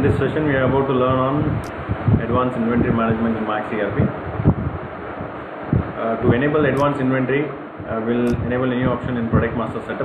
In this session, we are about to learn on advanced inventory management in Max ERP. To enable advanced inventory, we'll enable a new option in Product Master Setup.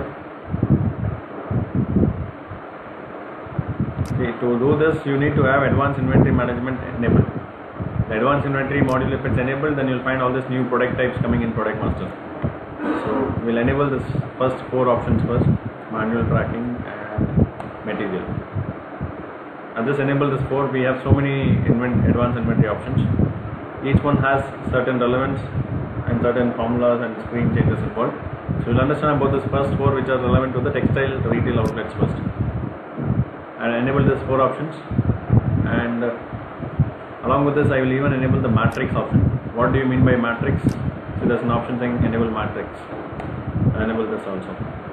Okay, to do this, you need to have advanced inventory management enabled. The advanced inventory module, if it's enabled, then you'll find all these new product types coming in Product Master. So we'll enable this first four options first: manual tracking and material. And just enable this four, we have so many advanced inventory options. Each one has certain relevance and certain formulas and screen changes involved. So you'll understand about this first four, which are relevant to the textile retail outlets first. And enable these four options, and along with this I will even enable the matrix option. What do you mean by matrix? So there's an option saying enable matrix. I'll enable this also.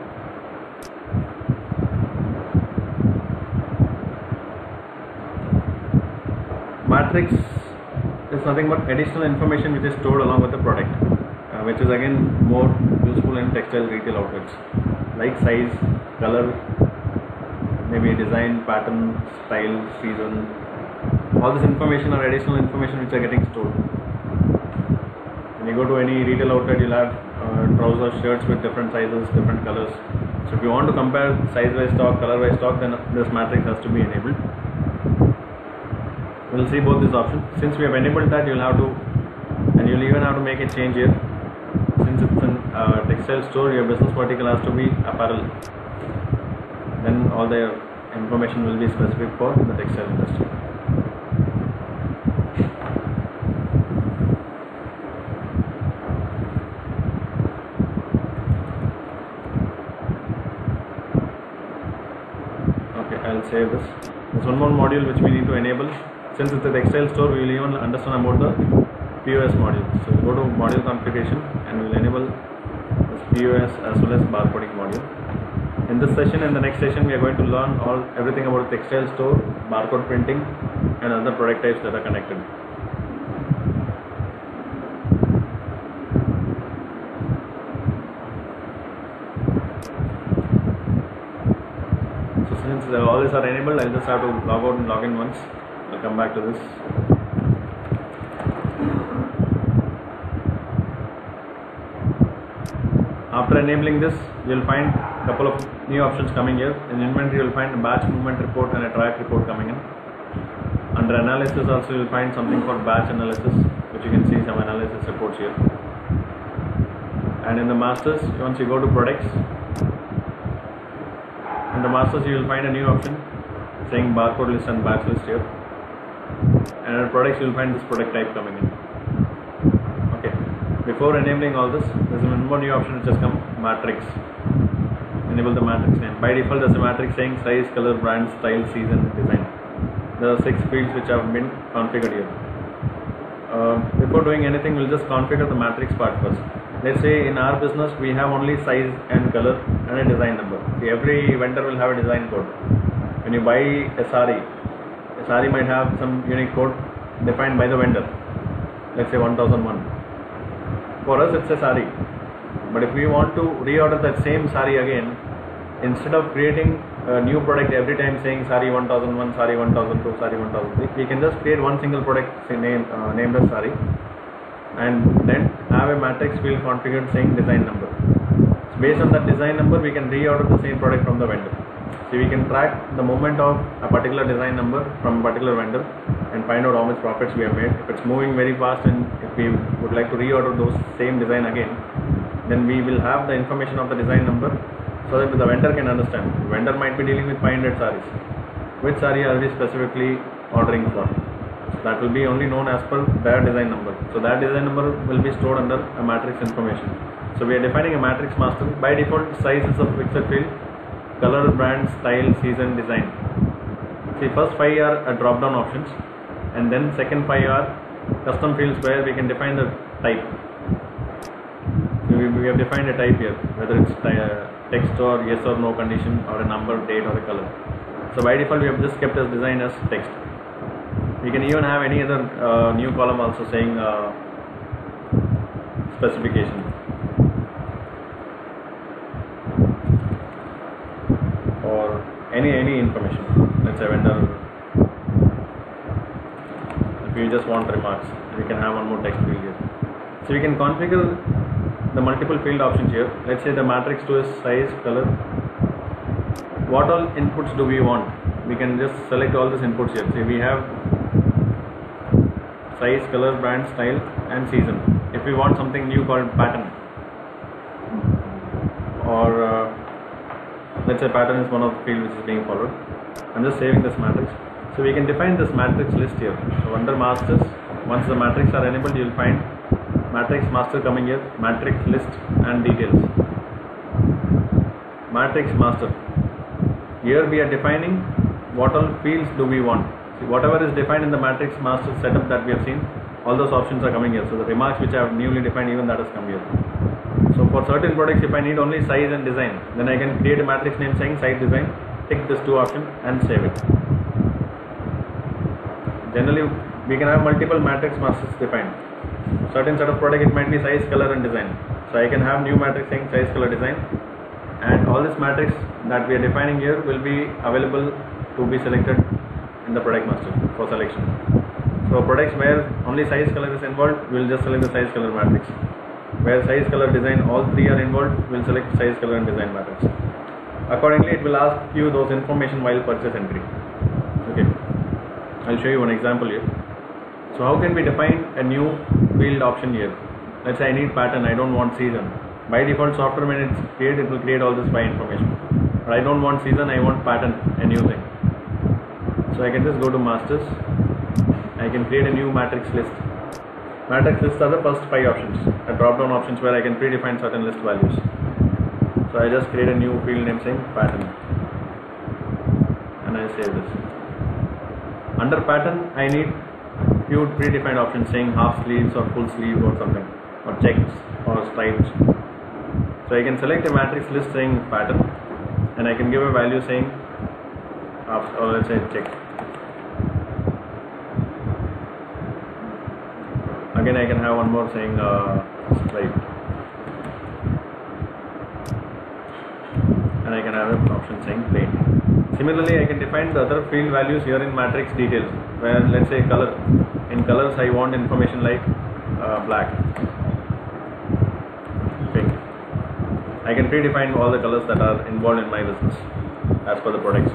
Matrix is nothing but additional information which is stored along with the product, which is again more useful in textile retail outlets, like size, color, maybe design, pattern, style, season. All this information or additional information which are getting stored. When you go to any retail outlet, you'll have trousers, shirts with different sizes, different colors. So if you want to compare size-wise stock, color-wise stock, then this matrix has to be enabled. We'll see both these options. Since we have enabled that, you'll even have to make a change here. Since it's a textile store, your business vertical has to be apparel. Then all the information will be specific for the textile industry. Okay, I'll save this. There's one more module which we need to enable. Since it's a textile store, we will even understand about the POS module. So we'll go to module configuration and we'll enable this POS as well as barcoding module. In this session and the next session, we are going to learn everything about textile store, barcode printing, and other product types that are connected. So since all these are enabled, I'll just have to log out and log in once. I'll come back to this. After enabling this, you'll find a couple of new options coming here. In inventory, you'll find a batch movement report and a track report coming in. Under analysis also, you'll find something for batch analysis, which you can see some analysis reports here. And in the masters, once you go to products, in the masters you will find a new option saying barcode list and batch list here. And in products, you will find this product type coming in. Okay. Before enabling all this, there's one more new option which has come: matrix. Enable the matrix name. By default, there's a matrix saying size, color, brand, style, season, design. There are 6 fields which have been configured here. Before doing anything, we'll just configure the matrix part first. Let's say in our business we have only size and color and a design number. See, every vendor will have a design code. When you buy a sari might have some unique code defined by the vendor. Let's say 1001. For us, it's a sari. But if we want to reorder that same sari again, instead of creating a new product every time saying sari 1001, sari 1002, sari 1003, we can just create one single product named as sari, and then have a matrix field configured saying design number. So based on that design number, we can reorder the same product from the vendor. So we can track the movement of a particular design number from a particular vendor and find out how much profits we have made. If it's moving very fast and if we would like to reorder those same design again, then we will have the information of the design number so that the vendor can understand. The vendor might be dealing with 500 saris. Which sari are we specifically ordering for? So that will be only known as per their design number. So that design number will be stored under a matrix information. So we are defining a matrix master. By default, size is a fixed field. Color, brand, style, season, design. See, first 5 are drop down options, and then second 5 are custom fields where we can define the type. So we have defined a type here, whether it's text or yes or no condition, or a number, date, or a color. So by default, we have just kept as design as text. We can even have any other new column also saying specification. or any information. Let's say vendor we just want remarks, we can have one more text field here. So we can configure the multiple field options here. Let's say the matrix 2 is size, color. What all inputs do we want? We can just select all these inputs here. See, we have size, color, brand, style, and season. If we want something new called pattern, or let's say pattern is one of the field which is being followed. I'm just saving this matrix. So we can define this matrix list here. So under masters, once the matrix are enabled, you will find matrix master coming here, matrix list and details. Matrix master. Here we are defining what all fields do we want. See, whatever is defined in the matrix master setup that we have seen, all those options are coming here. So the remarks which I have newly defined, even that has come here. So for certain products, if I need only size and design, then I can create a matrix name saying size design, tick this 2 option and save it. Generally, we can have multiple matrix masters defined. Certain set of product, it might be size, color and design. So I can have new matrix saying size, color, design, and all this matrix that we are defining here will be available to be selected in the product master for selection. So products where only size, color is involved, we will just select the size, color matrix. Where size, color, design, all 3 are involved, we will select size, color and design matrix. Accordingly, it will ask you those information while purchase entry. Okay, I'll show you one example here. So how can we define a new field option here? Let's say I need pattern, I don't want season. By default, software when it's created, it will create all this by information. But I don't want season, I want pattern, a new thing. So I can just go to masters. I can create a new matrix list. Matrix lists are the first 5 options, a drop down options where I can predefine certain list values. So I just create a new field name saying pattern and I save this. Under pattern, I need few predefined options saying half sleeves or full sleeve or something, or checks or stripes. So I can select a matrix list saying pattern and I can give a value saying or let's say check. Again, I can have one more saying stripe, and I can have an option saying plain. Similarly, I can define the other field values here in matrix details, where let's say color. In colors, I want information like black, pink. I can predefine all the colors that are involved in my business as per the products.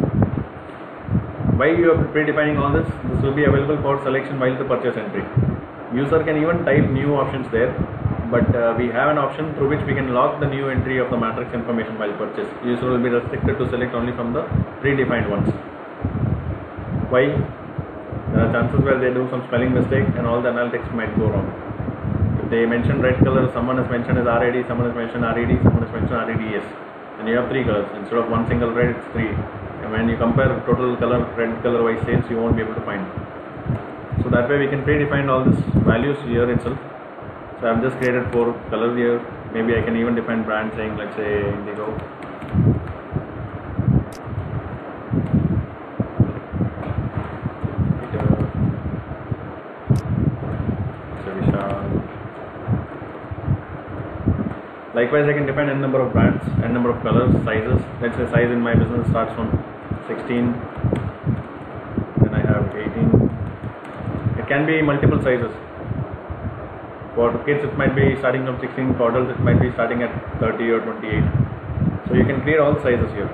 Why you are predefining all this? This will be available for selection while the purchase entry. User can even type new options there, but we have an option through which we can lock the new entry of the matrix information while purchase. User will be restricted to select only from the predefined ones. Why? There are chances where they do some spelling mistake and all the analytics might go wrong. If they mention red color, someone has mentioned as RAD, someone has mentioned RED, someone has mentioned REDS, and you have 3 colors instead of one single red, it's 3. And when you compare total color, red color wise sales, you won't be able to find. So that way we can predefine all these values here itself. So I've just created 4 colors here. Maybe I can even define brand saying, let's say indigo. Likewise, I can define n number of brands, n number of colors, sizes. Let's say size in my business starts from 16, then I have 18. It can be multiple sizes. For kids, it might be starting from 16. For adults, it might be starting at 30 or 28. So you can create all sizes here.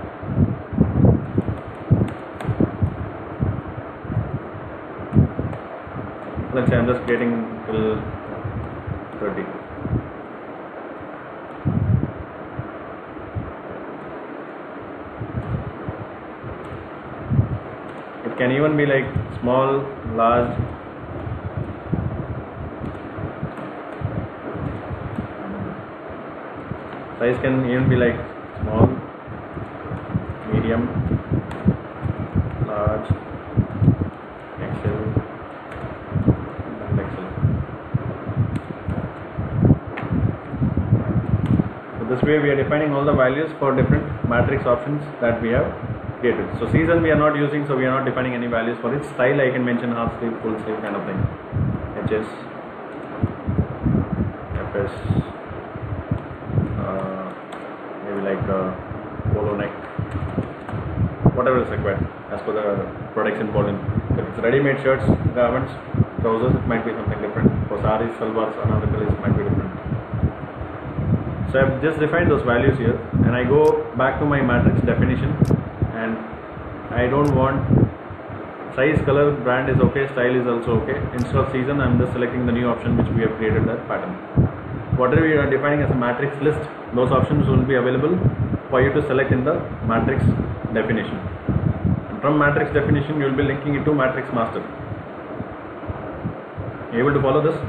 Let's say I'm just creating till 30. It can even be like small, large. Size can even be like small, medium, large, XL, and XL. So this way we are defining all the values for different matrix options that we have created. So season we are not using, so we are not defining any values for it. Style I can mention half sleeve, full sleeve kind of thing. HS, FS. Maybe like polo neck, whatever is required as per the products involved in If it's ready-made shirts, garments, trousers, it might be something different. For saris, salwars, anarkalis, it might be different. So I've just defined those values here, and I go back to my matrix definition, and I don't want size, color, brand is okay, style is also okay. Instead of season, I'm just selecting the new option which we have created, that pattern. Whatever we are defining as a matrix list, those options will be available for you to select in the matrix definition. And from matrix definition, you will be linking it to matrix master. You able to follow this?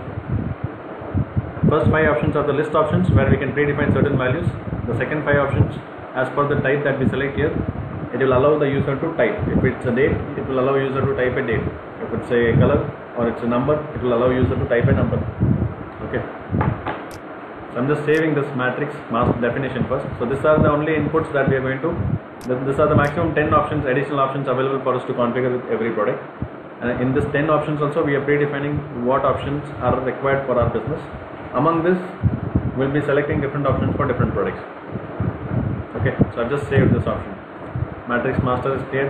First 5 options are the list options where we can predefine certain values. The second 5 options, as per the type that we select here, it will allow the user to type. If it's a date, it will allow user to type a date. If it's a color or it's a number, it will allow user to type a number. Okay. So I'm just saving this matrix master definition first. So these are the only inputs that we are going to. These are the maximum 10 options, additional options available for us to configure with every product. And in this 10 options also, we are predefining what options are required for our business. Among this, we'll be selecting different options for different products. Okay. So I've just saved this option. Matrix master is clear.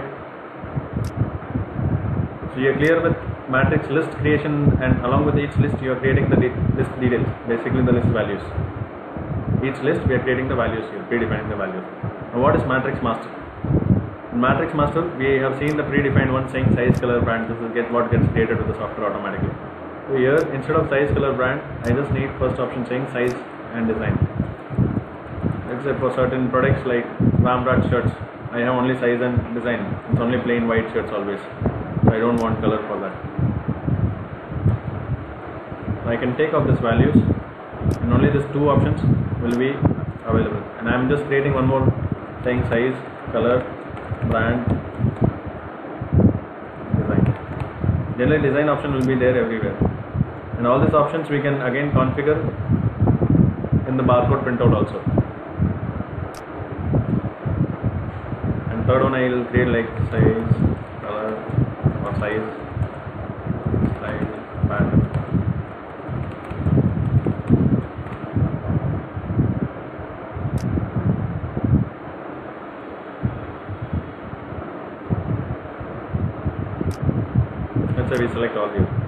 So you're clear with matrix list creation, and along with each list you are creating the list details, basically the list values. Each list we are creating the values here, predefining the values. Now what is matrix master? In matrix master we have seen the predefined one saying size, color, brand. This is what gets created with the software automatically. So here instead of size, color, brand, I just need first option saying size and design. Let's say for certain products like Ramraj shirts, I have only size and design. It's only plain white shirts always. So I don't want color for that. So I can take off these values, and only these 2 options will be available. And I'm just creating one more saying size, color, brand, design. Generally design option will be there everywhere. And all these options we can again configure in the barcode printout also. Third one I will create like size, color, or size, pattern. Let's say we select all here.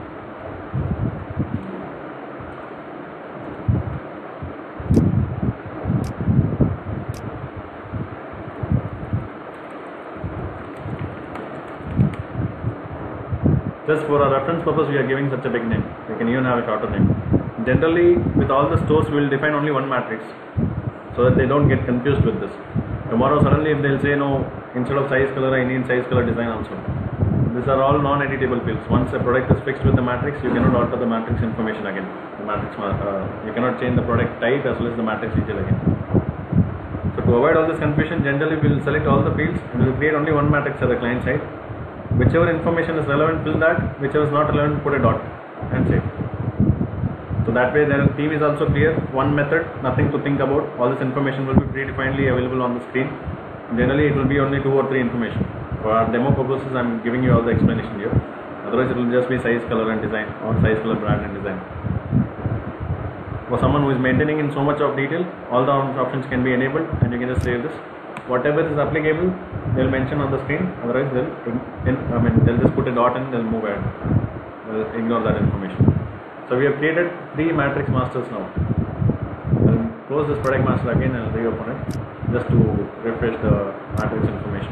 Just for our reference purpose, we are giving such a big name. We can even have a shorter name. Generally, with all the stores, we will define only one matrix so that they don't get confused with this. Tomorrow, suddenly, if they'll say, no, instead of size, color, I need size, color, design also. These are all non-editable fields. Once a product is fixed with the matrix, you cannot alter the matrix information again. The matrix, you cannot change the product type as well as the matrix detail again. So to avoid all this confusion, generally, we will select all the fields and we will create only one matrix at the client side. Whichever information is relevant, fill that. Whichever is not relevant, put a dot and save. So that way the theme is also clear. One method, nothing to think about. All this information will be predefinedly available on the screen. Generally it will be only 2 or 3 information. For our demo purposes, I am giving you all the explanation here. Otherwise it will just be size, color and design, or size, color, brand and design. For someone who is maintaining in so much of detail, all the options can be enabled and you can just save this. Whatever is applicable, they will mention on the screen. Otherwise, they'll just put a dot and they'll move ahead. They'll ignore that information. So we have created 3 matrix masters now. I'll close this product master again and I'll reopen it just to refresh the matrix information.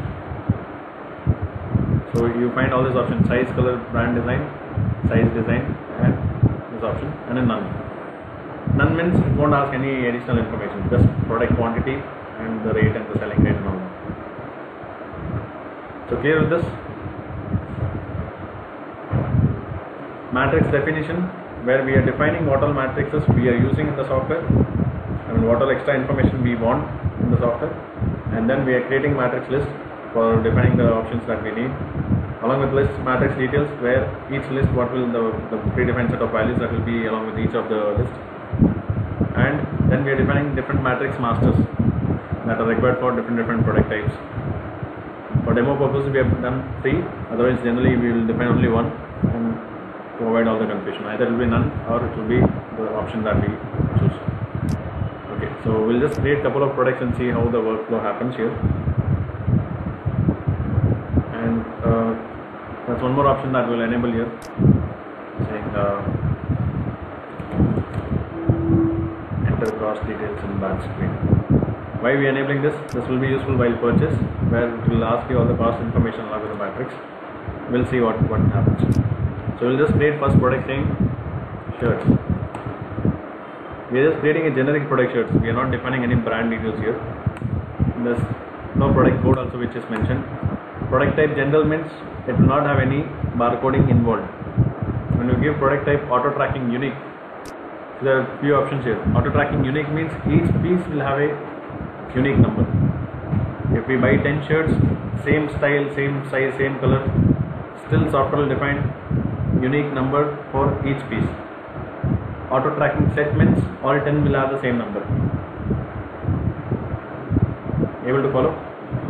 So you find all these options: size, color, brand, design, size, design, and this option, and then none. None means it won't ask any additional information, just product quantity and the rate and the selling rate and all that. So clear with this? Matrix definition, where we are defining what all matrices we are using in the software, what all extra information we want in the software, and then we are creating matrix list for defining the options that we need, along with list matrix details, where each list what will the predefined set of values that will be along with each of the list, and then we are defining different matrix masters that are required for different product types. For demo purposes we have done 3, otherwise generally we will define only 1 and to avoid all the confusion. Either it will be none or it will be the option that we choose. Okay, so we'll just create a couple of products and see how the workflow happens here. And That's one more option that will enable here, saying enter cross details in batch screen. Why we are enabling this? This will be useful while purchase, where it will ask you all the cost information along with the matrix. We'll see what happens. So we'll just create first product saying shirts. We are just creating a generic product shirts. We are not defining any brand details here. There's no product code also which is mentioned. Product type general means it will not have any barcoding involved. When you give product type auto tracking unique, there are few options here. Auto tracking unique means each piece will have a unique number. If we buy 10 shirts, same style, same size, same color, still software will define unique number for each piece. Auto tracking set means all 10 will have the same number. Able to follow?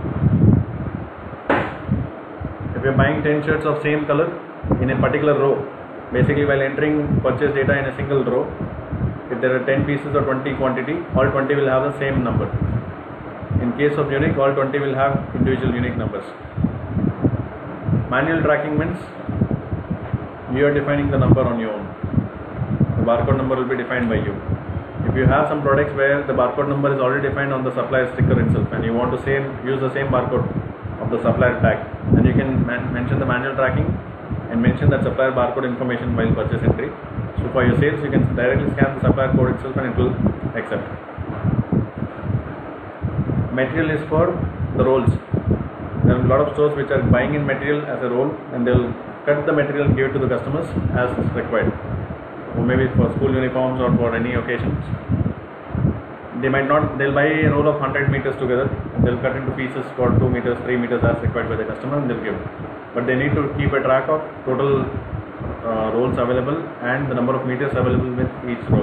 If you are buying 10 shirts of same color in a particular row, basically while entering purchase data in a single row, if there are 10 pieces or 20 quantity, all 20 will have the same number. In case of unique, all 20 will have individual unique numbers. Manual tracking means you are defining the number on your own. The barcode number will be defined by you. If you have some products where the barcode number is already defined on the supplier sticker itself and you want to use the same barcode of the supplier tag, then you can mention the manual tracking and mention that supplier barcode information while purchase entry. So for your sales, you can directly scan the supplier code itself and it will accept. Material is for the rolls. There are a lot of stores which are buying in material as a roll and they will cut the material and give it to the customers as required. Or maybe for school uniforms or for any occasions. They'll buy a roll of 100 meters together and they'll cut into pieces for 2 meters, 3 meters as required by the customer and they'll give. But they need to keep a track of total rolls available and the number of meters available with each roll.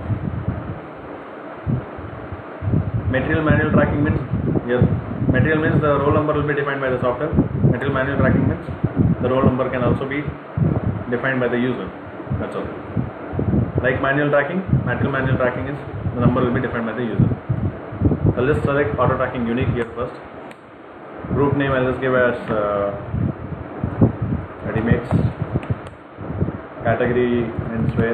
Material manual tracking means, material means the roll number will be defined by the software. Material manual tracking means the roll number can also be defined by the user. That's all. Like manual tracking, material manual tracking is the number will be defined by the user. I'll just select auto tracking unique here first. Group name I'll just give as ready-makes. Category menswear.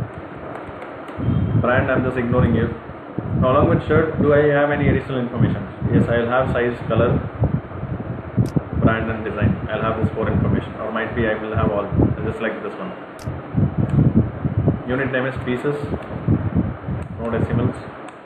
Brand I'm just ignoring here. Now along with shirt, do I have any additional information? Yes, I'll have size, color, brand and design. I'll have this 4 information, or might be I will have all, just like this one. Unit name is pieces, no decimals.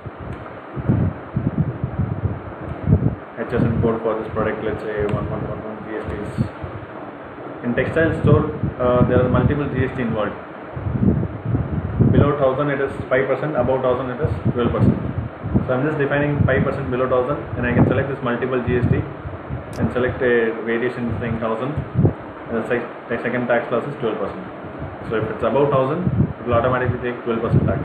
HSN code for this product, let's say 1111 GSTs. In textile store, there are multiple GST involved. Below 1000 it is 5%, above 1000 it is 12%. So I'm just defining 5% below 1000 and I can select this multiple GST and select a variation saying 1000 and the second tax class is 12%. So if it's above 1000, it will automatically take 12% tax.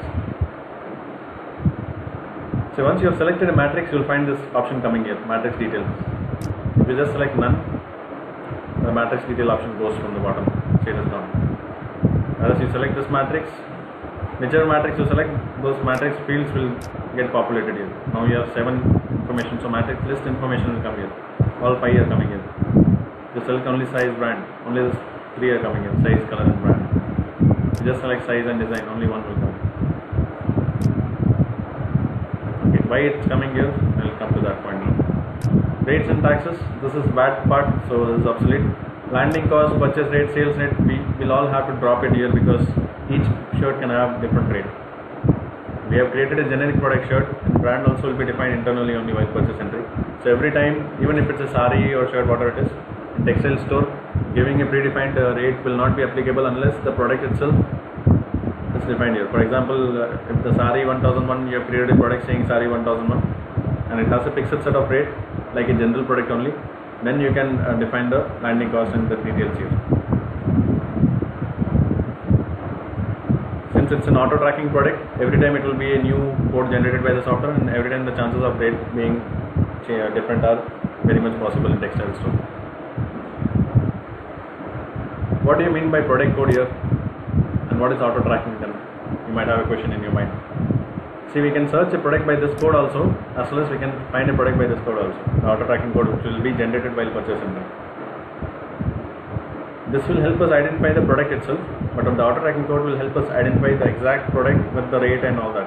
So once you have selected a matrix, you will find this option coming here, matrix details. If you just select none, the matrix detail option goes from the bottom, status down. As you select this matrix, whichever matrix you select, those matrix fields will get populated here. Now you have 7 information, so matrix list information will come here. All 5 are coming here. You select only size, brand, only these 3 are coming here, size, color and brand. You just select size and design, only 1 will come. Okay, why it's coming here, I will come to that point now. Rates and taxes, this is VAT part, so this is obsolete. Landing cost, purchase rate, sales rate, we will all have to drop it here because each shirt can have different rate. We have created a generic product shirt and brand also will be defined internally only while purchase entry. So every time, even if it's a sari or shirt, whatever it is, in textile store, giving a predefined rate will not be applicable unless the product itself is defined here. For example, if the sari 1001, you have created a product saying sari 1001 and it has a fixed set of rate like a general product only, then you can define the landing cost and the details here. Since it's an auto tracking product, every time it will be a new code generated by the software and every time the chances of rate being different are very much possible in textile store. What do you mean by product code here and what is auto tracking then? You might have a question in your mind. See, we can search a product by this code also, as well as we can find a product by this code also. The auto tracking code which will be generated while purchase entry. This will help us identify the product itself, but the auto tracking code will help us identify the exact product with the rate and all that.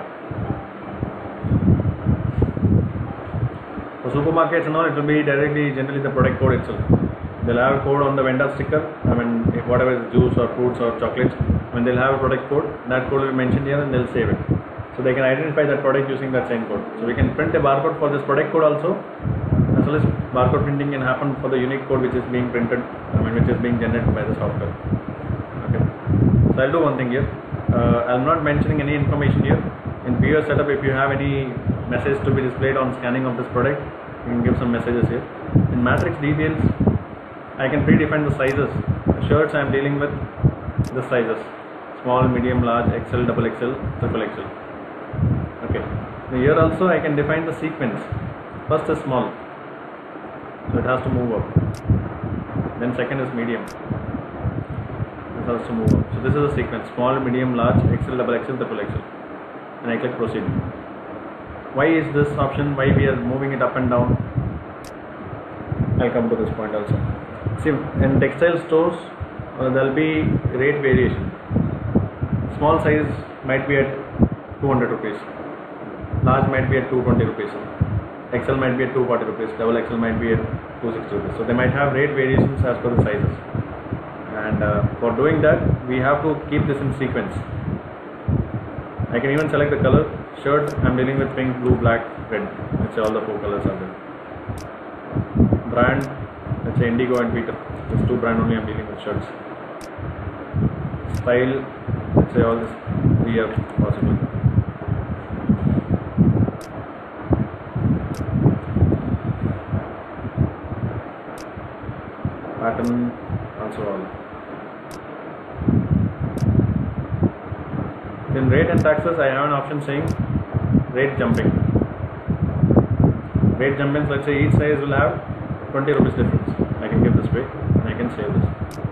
For supermarkets and all, it will be directly generally the product code itself. They'll have a code on the vendor sticker. I mean, if whatever is juice or fruits or chocolates, when they'll have a product code, that code will be mentioned here and they'll save it. So they can identify that product using that same code. So we can print a barcode for this product code also, as well as barcode printing can happen for the unique code which is being printed, which is being generated by the software. Okay. So I'll do one thing here. I'm not mentioning any information here. In POS setup, if you have any message to be displayed on scanning of this product, you can give some messages here. In matrix details, I can predefine the sizes. The shirts I am dealing with the sizes: small, medium, large, XL, double XL, triple XL. Okay. Here also I can define the sequence. First is small, so it has to move up. Then second is medium. This has to move up. So this is a sequence: small, medium, large, XL, double XL, triple XL. And I click proceed. Why is this option? Why we are moving it up and down? I'll come to this point also. See, in textile stores, there will be rate variation. Small size might be at 200 rupees. Large might be at 220 rupees. XL might be at 240 rupees. Double XL might be at 260 rupees. So they might have rate variations as per the sizes. And for doing that, we have to keep this in sequence. I can even select the color. Shirt, I'm dealing with pink, blue, black, red. Let's say all the 4 colors are there. Brand, let's say Indigo and Peter. These 2 brand only I'm dealing with shirts. Style, let's say all this 3 are possible. Pattern, also all. In rate and taxes, I have an option saying rate jumping. Rate jumping, let's say each size will have 20 rupees difference. I can give this way and I can save this.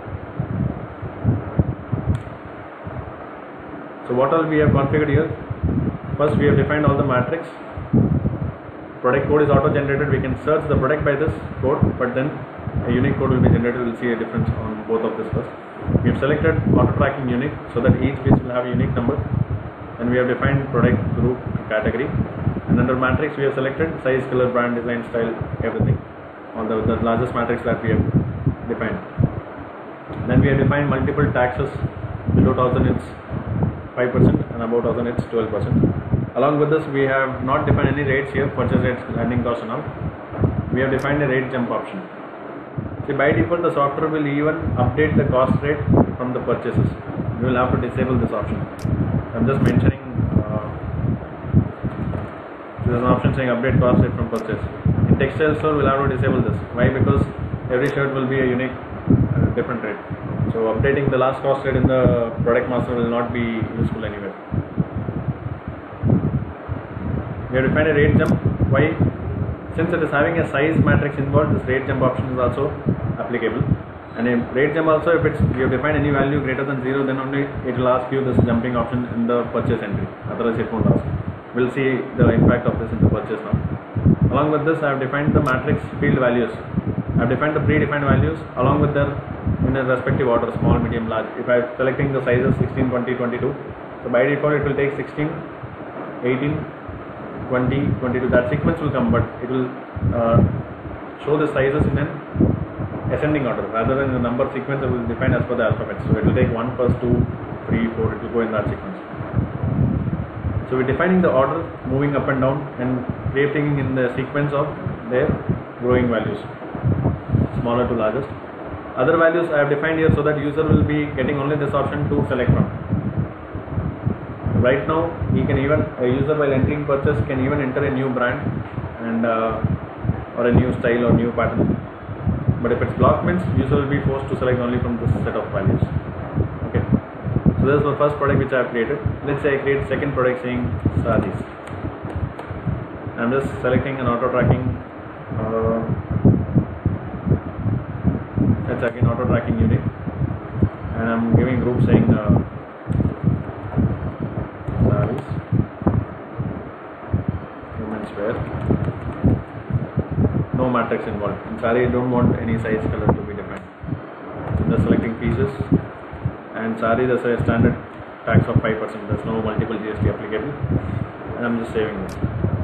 So what all we have configured here? First we have defined all the matrix. Product code is auto generated. We can search the product by this code, but then a unique code will be generated. We'll see a difference on both of this first. We have selected auto tracking unique so that each piece will have a unique number, and we have defined product, group, category, and under matrix we have selected size, color, brand, design, style, everything, all the largest matrix that we have defined. Then we have defined multiple taxes. Below 1000 it's 5% and above 1000 it's 12%. Along with this, we have not defined any rates here, purchase rates, landing cost and all. We have defined a rate jump option. See, by default the software will even update the cost rate from the purchases. You will have to disable this option. I'm just mentioning there's an option saying update cost rate from purchase. In textile store we'll have to disable this. Why? Because every shirt will be a unique different rate. So updating the last cost rate in the product master will not be useful anywhere. We have defined a rate jump. Why? Since it is having a size matrix involved, this rate jump option is also applicable. And a rate jump also, if you have defined any value greater than 0, then only it will ask you this jumping option in the purchase entry. Otherwise it won't ask. We'll see the impact of this in the purchase now. Along with this, I have defined the matrix field values. I have defined the predefined values along with their in a respective order: small, medium, large. If I am selecting the sizes 16, 20, 22, so by default it will take 16, 18, 20, 22. That sequence will come, but it will show the sizes in an ascending order rather than the number sequence. It will define as per the alphabet. So it will take 1, first 2, 3, 4. It will go in that sequence. So we're defining the order, moving up and down, and creating in the sequence of their growing values, smaller to largest. Other values I have defined here so that user will be getting only this option to select from. Right now, he can even a user while entering purchase can even enter a new brand and or a new style or new pattern. But if it's blocked, means user will be forced to select only from this set of values. Okay. So this is the first product which I have created. Let's say I create second product saying sarees. I'm just selecting an auto tracking. That's again auto tracking unit, and I'm giving group saying sarees, women's wear. No matrix involved. In saree, I don't want any size color to be defined. I'm just selecting pieces, and sari there's a standard tax of 5%. There's no multiple GST applicable, and I'm just saving this.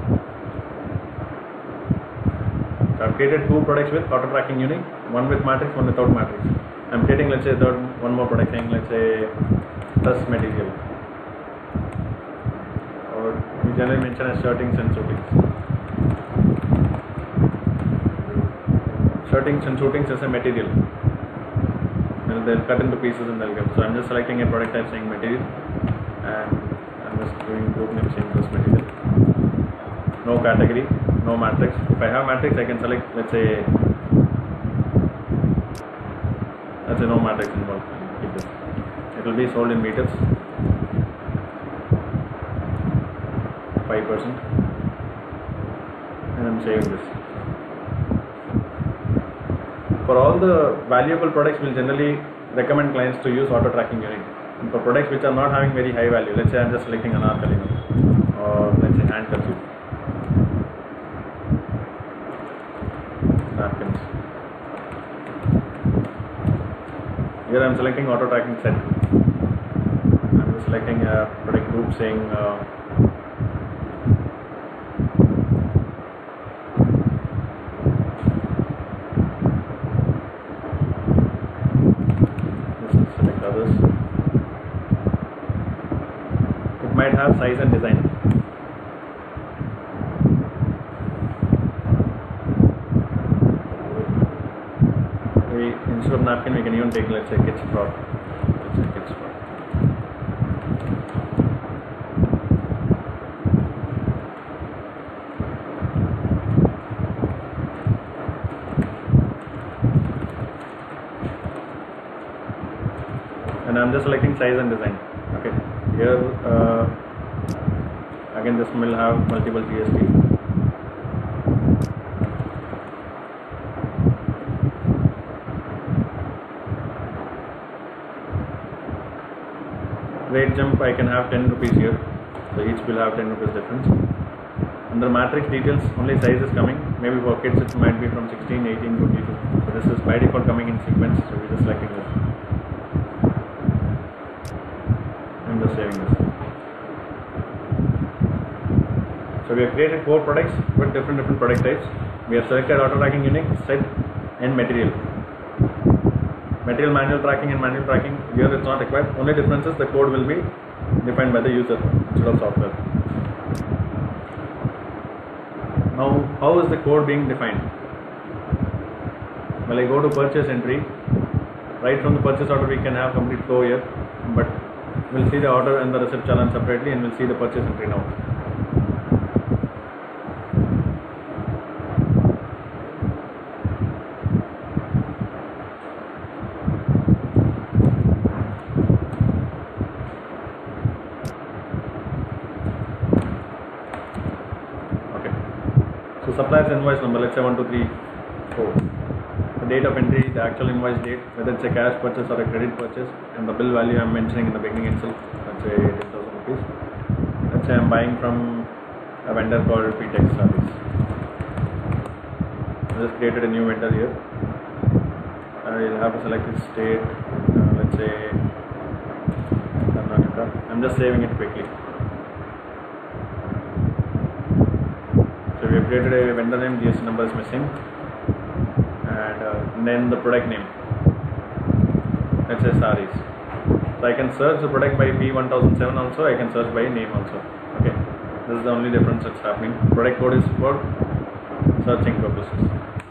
So I've created 2 products with auto tracking unique, one with matrix, one without matrix. I'm creating, let's say, one more product saying, let's say, dress material, or we generally mention as shirtings and suitings. Shirtings and suitings is a material, and they'll cut into pieces and they'll give. So I'm just selecting a product type saying material, and I'm just doing group name saying dress material. No category, no matrix. If I have matrix, I can select, let's say no matrix involved. Keep this. It will be sold in meters, 5%, and I'm saving this. For all the valuable products, we'll generally recommend clients to use auto tracking unique. And for products which are not having very high value, let's say I'm just selecting anarkali, or let's say handkerchief, napkins. Here I'm selecting auto tracking set. I'm just selecting a product group saying select others. It might have size and design. Instead of napkin, we can even take, let's say, kids product. And I'm just selecting size and design. Okay, here again this will have multiple GST. Rate jump, I can have 10 rupees here, so each will have 10 rupees difference. Under matrix details, only size is coming. Maybe for kids it might be from 16, 18, 22. So this is by default coming in sequence, so we're just selecting this. I'm just saving this. So we have created 4 products with different product types. We have selected auto tracking unique, set, and material. Material manual tracking and manual tracking, here it's not required. Only difference is the code will be defined by the user instead of software. Now, how is the code being defined? Well, I go to purchase entry. Right from the purchase order, we can have complete flow here, but we'll see the order and the receipt challenge separately, and we'll see the purchase entry now. So supplier's invoice number, let's say 1234. The date of entry, the actual invoice date, whether it's a cash purchase or a credit purchase, and the bill value I'm mentioning in the beginning itself, let's say 10,000 rupees. Let's say I'm buying from a vendor called PTEX Service. I just created a new vendor here. I'll have to select its state, let's say Karnataka. I'm just saving it quickly. So we have created a vendor name, GST number is missing, and then the product name, let's say saris. So I can search the product by P1007 also, I can search by name also. Okay, this is the only difference that's happening. Product code is for searching purposes.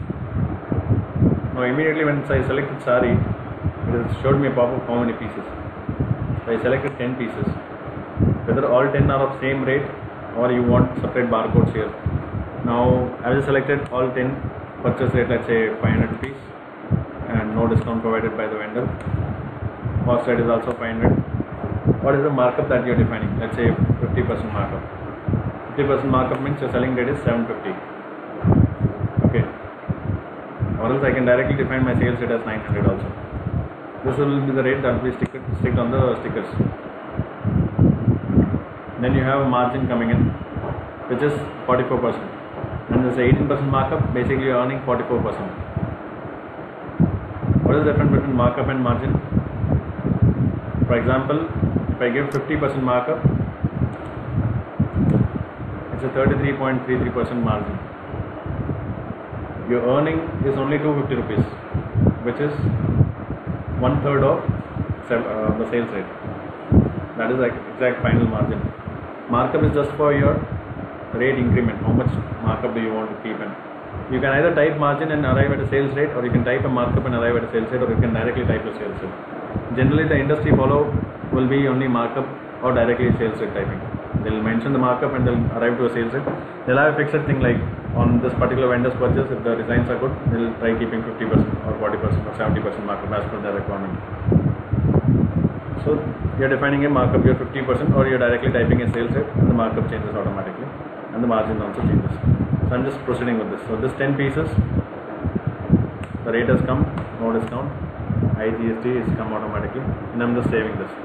Now immediately when I selected sari, it has showed me a pop-up how many pieces. So I selected 10 pieces. Whether all 10 are of same rate or you want separate barcodes here. Now I just selected all 10, purchase rate, let's say 500 rupees, and no discount provided by the vendor. Cost rate is also 500. What is the markup that you are defining? Let's say 50% markup. 50% markup means your selling rate is 750. Okay. Or else I can directly define my sales rate as 900 also. This will be the rate that will be sticked on the stickers. Then you have a margin coming in, which is 44%. And there's 18% markup, basically you're earning 44%. What is the difference between markup and margin? For example, if I give 50% markup, it's a 33.33% margin. Your earning is only 250 rupees, which is 1/3 of the sales rate. That is like exact final margin. Markup is just for your rate increment. How much markup do you want to keep in? You can either type margin and arrive at a sales rate, or you can type a markup and arrive at a sales rate, or you can directly type a sales rate. Generally, the industry follow will be only markup or directly sales rate typing. They'll mention the markup and they'll arrive to a sales rate. They'll have a fixed thing like on this particular vendor's purchase, if the designs are good, they'll try keeping 50% or 40% or 70% markup as per their requirement. So you're defining a markup, you're 50%, or you're directly typing a sales rate, and the markup changes automatically, and the margin also changes. So I'm just proceeding with this. So this 10 pieces, the rate has come, no discount, IGST is come automatically, and I'm just saving this.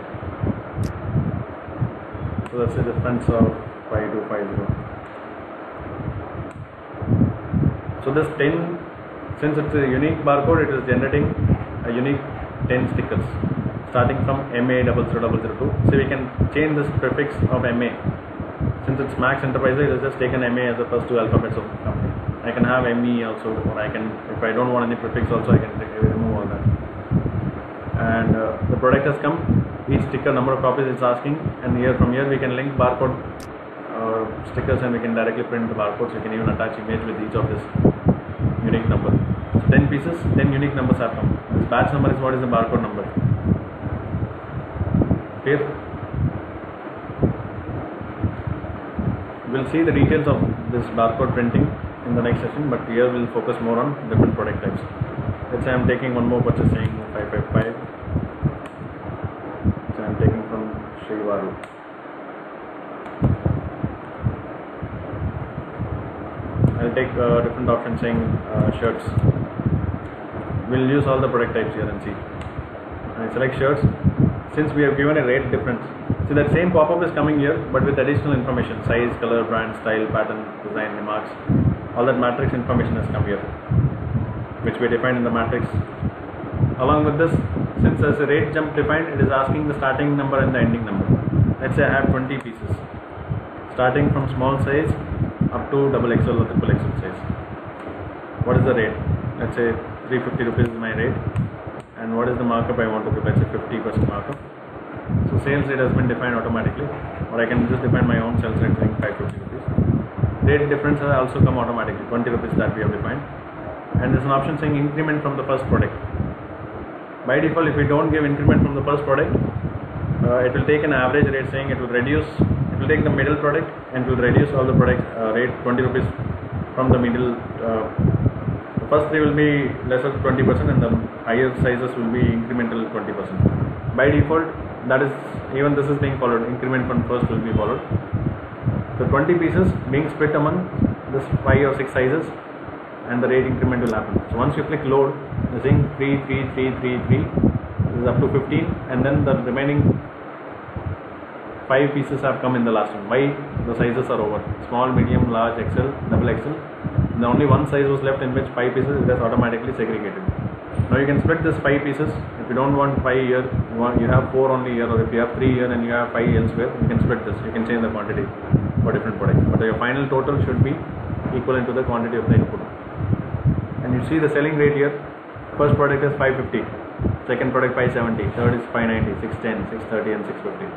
So that's the difference of 5250. So this 10, since it's a unique barcode, it is generating a unique 10 stickers starting from MA00002. So we can change this prefix of MA. Since it's Max Enterprise, it has just taken MA as the first two alphabets of the company. I can have ME also, or I can, if I don't want any prefix also, I can remove all that. And the product has come, each sticker number of copies it's asking, and here from here we can link barcode stickers and we can directly print the barcodes. You can even attach image with each of this unique number. So 10 pieces, 10 unique numbers have come. This batch number is what is the barcode number. Here we'll see the details of this barcode printing in the next session, but here we'll focus more on different product types. Let's say I'm taking one more purchase saying 555. So I'm taking from Shivaru. I'll take a different option saying shirts. We'll use all the product types here and see. I select shirts. Since we have given a rate difference, so that same pop-up is coming here, but with additional information: size, color, brand, style, pattern, design, remarks. All that matrix information has come here, which we defined in the matrix. Along with this, since there's a rate jump defined, it is asking the starting number and the ending number. Let's say I have 20 pieces, starting from small size up to XXL or XXL size. What is the rate? Let's say 350 rupees is my rate. And what is the markup I want to give? Let's say 50% markup. So sales rate has been defined automatically, or I can just define my own sales rate saying 550 rupees. Rate difference has also come automatically, 20 rupees that we have defined. And there's an option saying increment from the first product. By default, if we don't give increment from the first product, it will take an average rate saying it will reduce, it will take the middle product and it will reduce all the product rate 20 rupees from the middle. The first three will be lesser 20% and the higher sizes will be incremental 20%. By default, that is, even this is being followed, increment from first will be followed. So 20 pieces being split among this 5 or 6 sizes, and the rate increment will happen. So once you click load, you're saying 3, 3, 3, 3, 3, this is up to 15, and then the remaining 5 pieces have come in the last one. Why? The sizes are over. Small, medium, large, XL, double XL. The only one size was left in which 5 pieces, it has automatically segregated. Now you can split this 5 pieces. If you don't want 5 here, you have 4 only here, or if you have 3 here and you have 5 elsewhere, you can split this. You can change the quantity for different products. But your final total should be equivalent to the quantity of the input. And you see the selling rate here. First product is 550, second product 570, third is 590, 610, 630 and 650.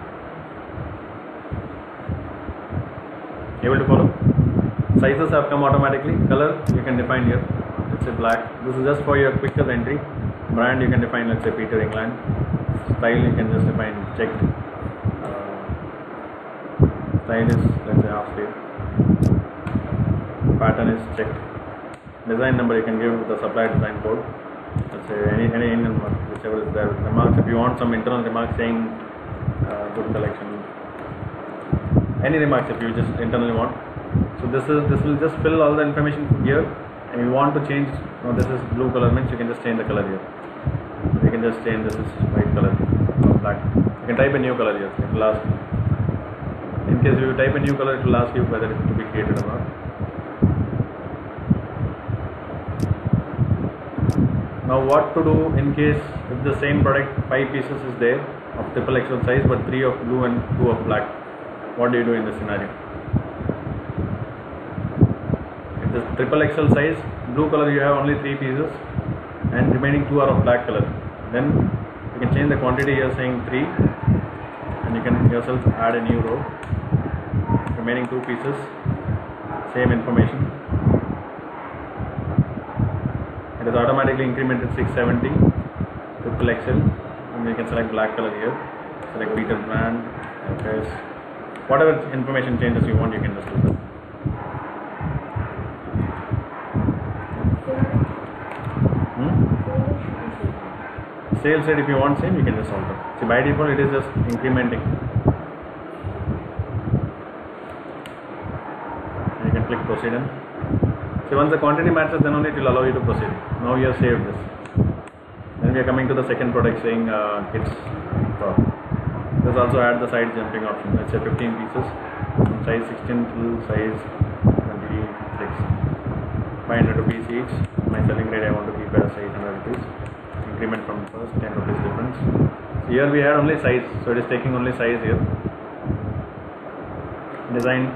Able to follow? Sizes have come automatically. Color you can define here. Let's say black. This is just for your quicker entry. Brand you can define, let's say Peter England. Style you can just define checked. Style is, let's say, half sleeve. Pattern is checked. Design number you can give the supplier design code. Let's say any Indian one, whichever is there. Remarks, if you want some internal remarks saying good collection. Any remarks if you just internally want. So this will just fill all the information here. And you want to change, this is blue color, means you can just change the color here. You can just change, this is white color or black. You can type a new color here. It will ask. In case you type a new color, it will ask you whether it to be created or not. Now what to do in case if the same product 5 pieces is there of triple XL size but 3 of blue and 2 of black? What do you do in this scenario? If the triple XL size blue color you have only 3 pieces and remaining 2 are of black color, then you can change the quantity here saying 3 and you can yourself add a new row. Remaining 2 pieces, same information. It is automatically incremented 670 triple XL, and you can select black color here. Select Peter brand, FS, whatever information changes you want, you can just do that. Sales rate, if you want same, you can just alter. See, by default it is just incrementing. You can click proceed and so once the quantity matches, then only it will allow you to proceed. Now you have saved this. Then we are coming to the second product saying kids frog. This also add the side jumping option. Let's say 15 pieces from size 16 to size 26. 500 rupees each. My selling rate I want to keep as 800 rupees. Increment from first 10 rupees difference. So here we had only size, so it is taking only size here. Design.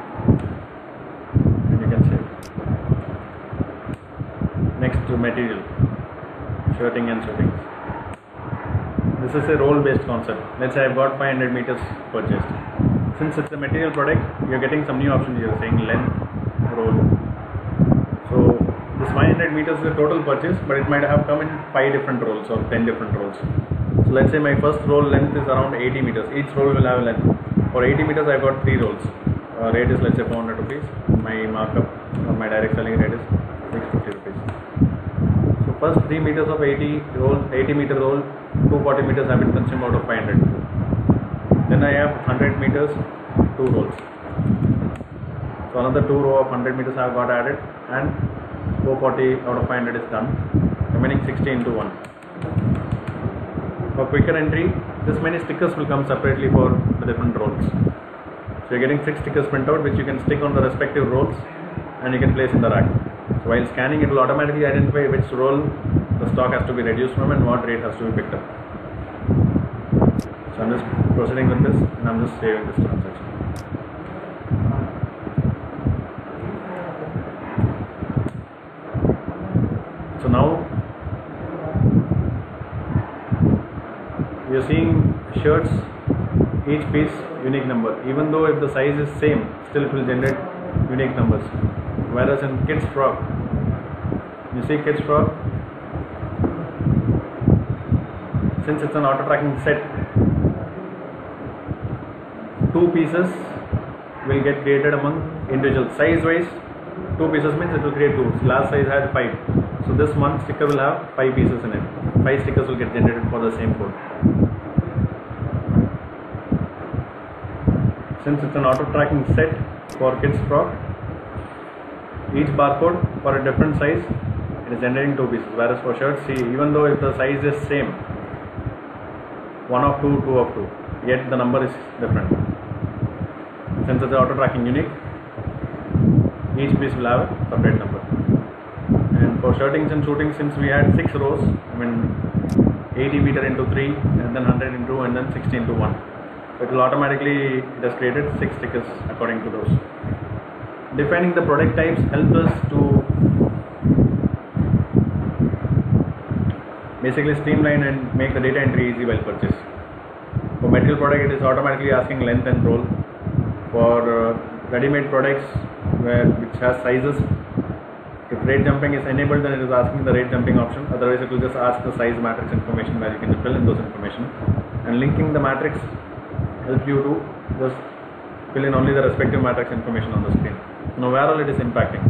Next to material, shirting and suiting. This is a roll based concept. Let's say I've got 500 meters purchased. Since it's a material product, you're getting some new options here saying length, roll. So this 500 meters is the total purchase, but it might have come in 5 different rolls or 10 different rolls. So let's say my first roll length is around 80 meters. Each roll will have a length. For 80 meters I've got 3 rolls. Rate is let's say 400 rupees. My markup or my direct selling rate is 650 rupees. First 3 meters of 80 meter roll, 240 meters have been consumed out of 500. Then I have 100 meters, 2 rolls. So another 2 row of 100 meters have got added and 440 out of 500 is done. Remaining 60 into 1. For quicker entry, this many stickers will come separately for the different rolls. So you're getting 6 stickers printout which you can stick on the respective rolls and you can place in the rack. So while scanning, it will automatically identify which roll the stock has to be reduced from and what rate has to be picked up. So I'm just proceeding with this and I'm just saving this transaction. So now we are seeing shirts, each piece unique number. Even though if the size is same, still it will generate unique numbers. Whereas in kids frog, you see kids frog, since it's an auto tracking set, 2 pieces will get created among individual size wise. 2 pieces means it will create 2. Last size had 5, so this one sticker will have 5 pieces in it. 5 stickers will get generated for the same code. Since it's an auto tracking set for kids frog, each barcode for a different size, it is generating 2 pieces. Whereas for shirts, see, even though if the size is same, 1 of 2, 2 of 2, yet the number is different. Since it's auto tracking unique, each piece will have a separate number. And for shirtings and shootings, since we had 6 rows, 80 meter into 3 and then 100 into 2 and then 60 into 1. So it will automatically, it has created 6 stickers according to those. Defining the product types helps us to basically streamline and make the data entry easy while purchase. For material product, it is automatically asking length and roll. For ready-made products which has sizes, if rate jumping is enabled, then it is asking the rate jumping option. Otherwise, it will just ask the size matrix information where you can fill in those information. And linking the matrix helps you to just fill in only the respective matrix information on the screen. Now where all it is impacting.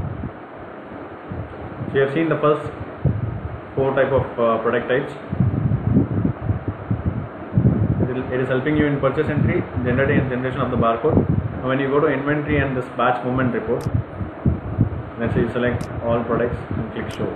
So you have seen the first 4 type of product types. It is helping you in purchase entry, generating and generation of the barcode. Now when you go to inventory and this batch movement report, let's say you select all products and click show.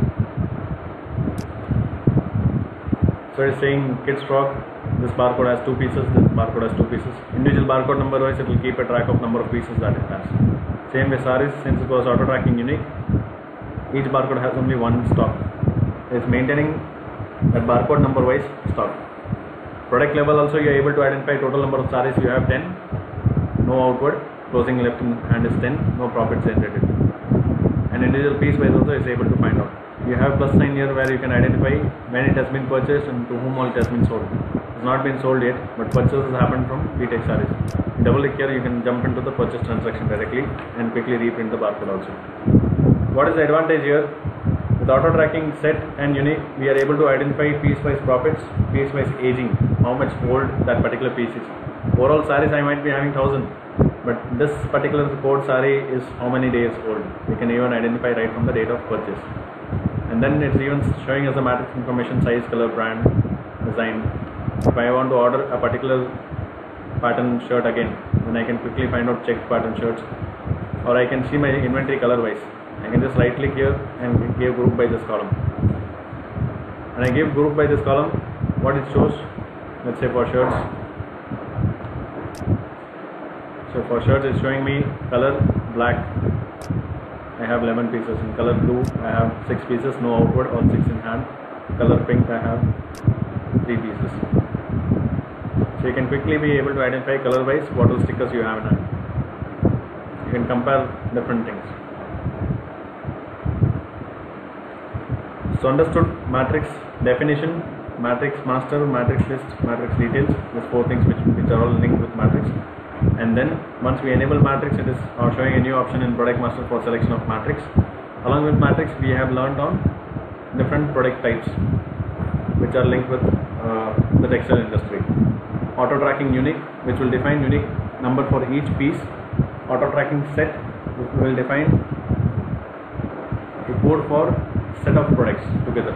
So it's saying kids frog, this barcode has 2 pieces, this barcode has 2 pieces. Individual barcode number wise, it will keep a track of number of pieces that it has. Same with sarees, since it was auto tracking unique, each barcode has only 1 stock. is maintaining that barcode number wise stock. Product level also you are able to identify total number of sarees you have 10, no outward, closing left hand is 10, no profit generated. And individual piece wise also is able to find out. You have plus sign here where you can identify when it has been purchased and to whom all it has been sold. It's not been sold yet, but purchases happen from BTech sarees. Double click here, you can jump into the purchase transaction directly and quickly reprint the barcode also. What is the advantage here? With auto tracking set and unique, we are able to identify piece-wise profits, piece-wise aging, how much old that particular piece is. Overall sarees I might be having 1000, but this particular code saree is how many days old. We can even identify right from the date of purchase. And then it's even showing us the matrix information, size, color, brand, design. If I want to order a particular pattern shirt again, then I can quickly find out check pattern shirts, or I can see my inventory color wise. I can just right click here and give group by this column. And I give group by this column, what it shows, let's say for shirts. So for shirts it's showing me color black, I have 11 pieces. In color blue I have 6 pieces, no outward, all 6 in hand. Color pink I have 3 pieces. So you can quickly be able to identify color wise what all stickers you have in hand. You can compare different things. So understood matrix definition, matrix master, matrix list, matrix details, these 4 things which are all linked with matrix. And then once we enable matrix, it is showing a new option in product master for selection of matrix. Along with matrix we have learned on different product types which are linked with the textile industry. Auto tracking unique, which will define unique number for each piece. Auto tracking set, which will define a code for set of products together.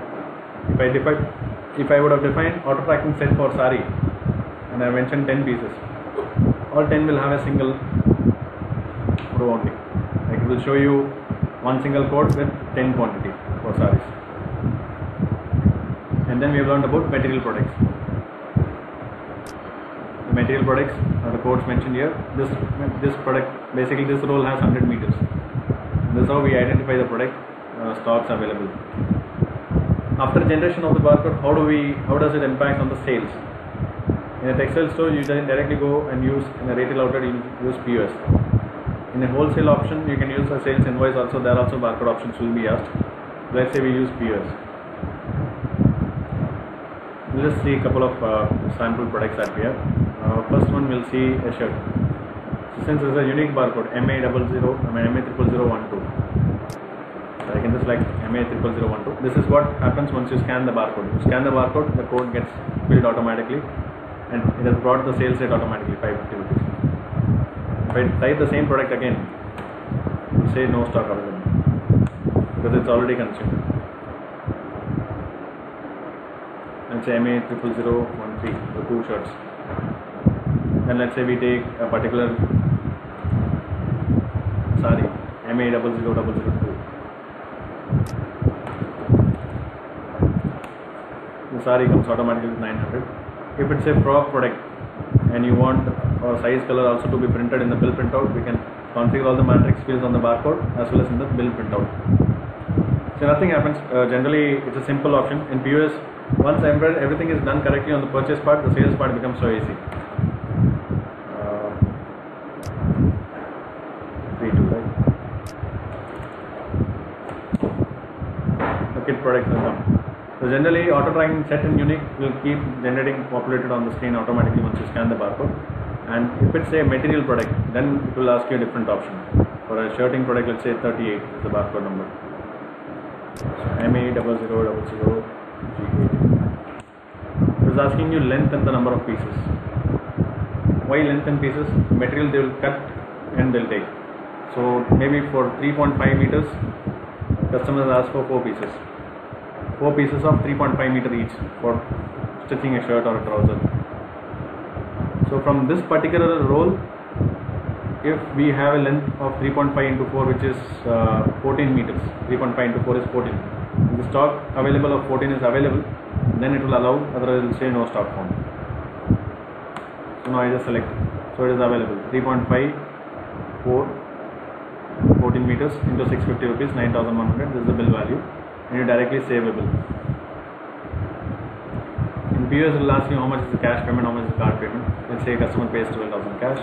If I would have defined auto tracking set for saree and I mentioned 10 pieces, all 10 will have a single row only. Like it will show you one single code with 10 quantity for sarees. And then we have learned about material products. The material products are the codes mentioned here. This product, basically this roll has 100 meters. This is how we identify the product stocks available. After generation of the barcode, how does it impact on the sales? In a textile store, you directly go and use, in a retail outlet, you use POS. In a wholesale option, you can use a sales invoice also. There also barcode options will be asked. Let's say we use POS. We'll just see a couple of sample products that we have. First one we'll see a shirt. So since there is a unique barcode MA0012, so I can just like MA0012. This is what happens once you scan the barcode. You scan the barcode, the code gets filled automatically, and it has brought the sales rate automatically 550 rupees. If I type the same product again, it will say no stock available because it's already consumed. Let's say MA0013, the 2 shirts. Then let's say we take a particular saree, MA00002. The saree comes automatically with 900. If it's a frock product and you want size color also to be printed in the bill printout, we can configure all the matrix fields on the barcode as well as in the bill printout. So nothing happens. Generally it's a simple option. In POS, once everything is done correctly on the purchase part, the sales part becomes so easy. Kit products will come. So generally auto tracking set and unique will keep generating populated on the screen automatically once you scan the barcode. And if it's a material product, then it will ask you a different option. For a shirting product, let's say 38 is the barcode number. So MA0000G8. It is asking you length and the number of pieces. Why length and pieces? Material they will cut and they'll take. So maybe for 3.5 meters, customers ask for 4 pieces. 4 pieces of 3.5 meter each for stitching a shirt or a trouser. So from this particular roll, if we have a length of 3.5 into 4, which is 14 meters, 3.5 into 4 is 14. If the stock available of 14 is available, then it will allow, otherwise it will say no stock found. So now I just select, so it is available 3.5, 4, 14 meters into 650 rupees, 9100. This is the bill value. and you directly save a bill. In POS, it will ask you how much is the cash payment, how much is the card payment. Let's say customer pays 12,000 cash.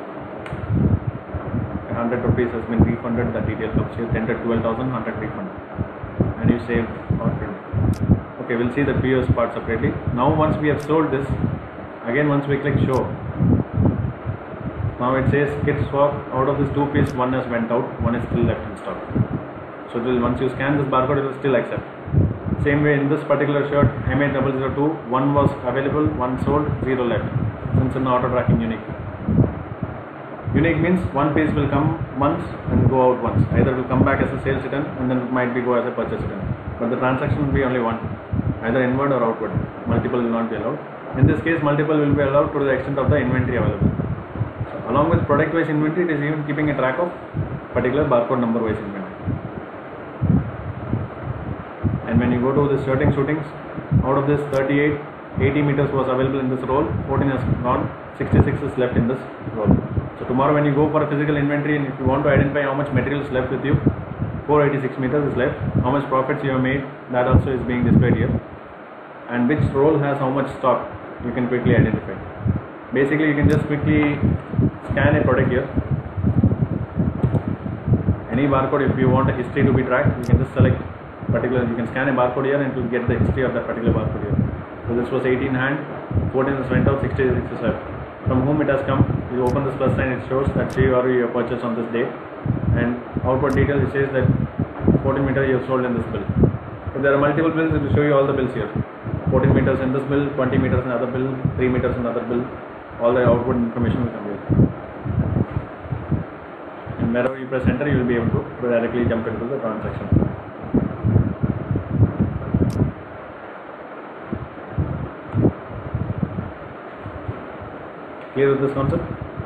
100 rupees has been refunded, the detail comes here, entered 12,000, 100 refund, and you save or print. Okay, we'll see the POS part separately. Now once we have sold this, again once we click show, now it says kit swap, out of this 2 pieces, one has went out, one is still left in stock. So once you scan this barcode, it will still accept. Same way in this particular shirt, MA002, one was available, one sold, 0 left, since in auto tracking unique. Unique means one piece will come once and go out once. Either it will come back as a sales return and then it might be go as a purchase return. But the transaction will be only one, either inward or outward. Multiple will not be allowed. In this case, multiple will be allowed to the extent of the inventory available. So along with product wise inventory, it is even keeping a track of particular barcode number wise inventory. And when you go to the shootings, out of this 38, 80 meters was available in this roll, 14 has gone, 66 is left in this roll. So tomorrow when you go for a physical inventory and if you want to identify how much material is left with you, 486 meters is left, how much profits you have made, that also is being displayed here. And which roll has how much stock, you can quickly identify. Basically you can just quickly scan a product here. Any barcode, if you want a history to be tracked, you can just select particular, you can scan a barcode here and it will get the history of that particular barcode here. So this was 18 hand, 14 is went out, 66 is left. From whom it has come, you open this plus sign, it shows that she or you purchased on this date, and output details it says that 14 meter you have sold in this bill. If there are multiple bills, it will show you all the bills here. 14 meters in this bill, 20 meters in other bill, 3 meters in other bill, all the output information will come here. And wherever you press enter, you will be able to directly jump into the transaction. Clear with this concept?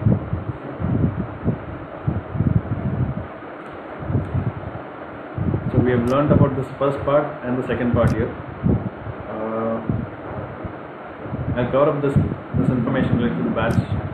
So we have learned about this first part and the second part here. I'll cover up this information related to the batch.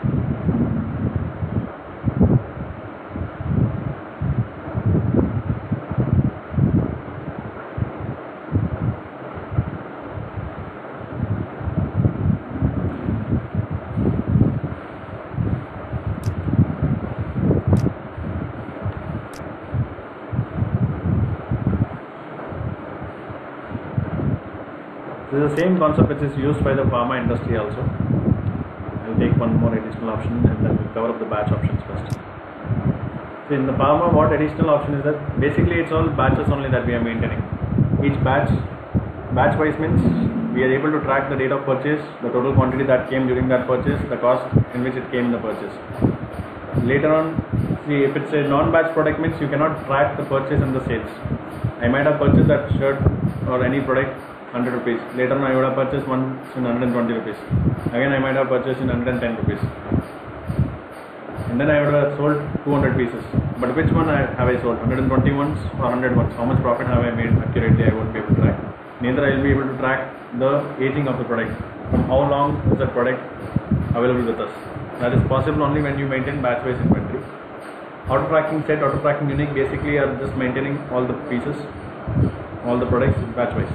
This is the same concept which is used by the pharma industry also. I'll take one more additional option and then we'll cover up the batch options first. So in the pharma, what additional option is that basically it's all batches only that we are maintaining. Each batch wise means we are able to track the date of purchase, the total quantity that came during that purchase, the cost in which it came in the purchase. Later on, see, if it's a non-batch product means you cannot track the purchase and the sales. I might have purchased that shirt or any product 100 rupees. Later on I would have purchased one in 120 rupees. Again I might have purchased in 110 rupees. And then I would have sold 200 pieces. But which one have I sold? 120 ones or 100 ones? How much profit have I made accurately? I won't be able to track. Neither I will be able to track the aging of the product. From how long is the product available with us? That is possible only when you maintain batch-wise inventory. Auto tracking set, auto tracking unique basically are just maintaining all the pieces, all the products batch-wise.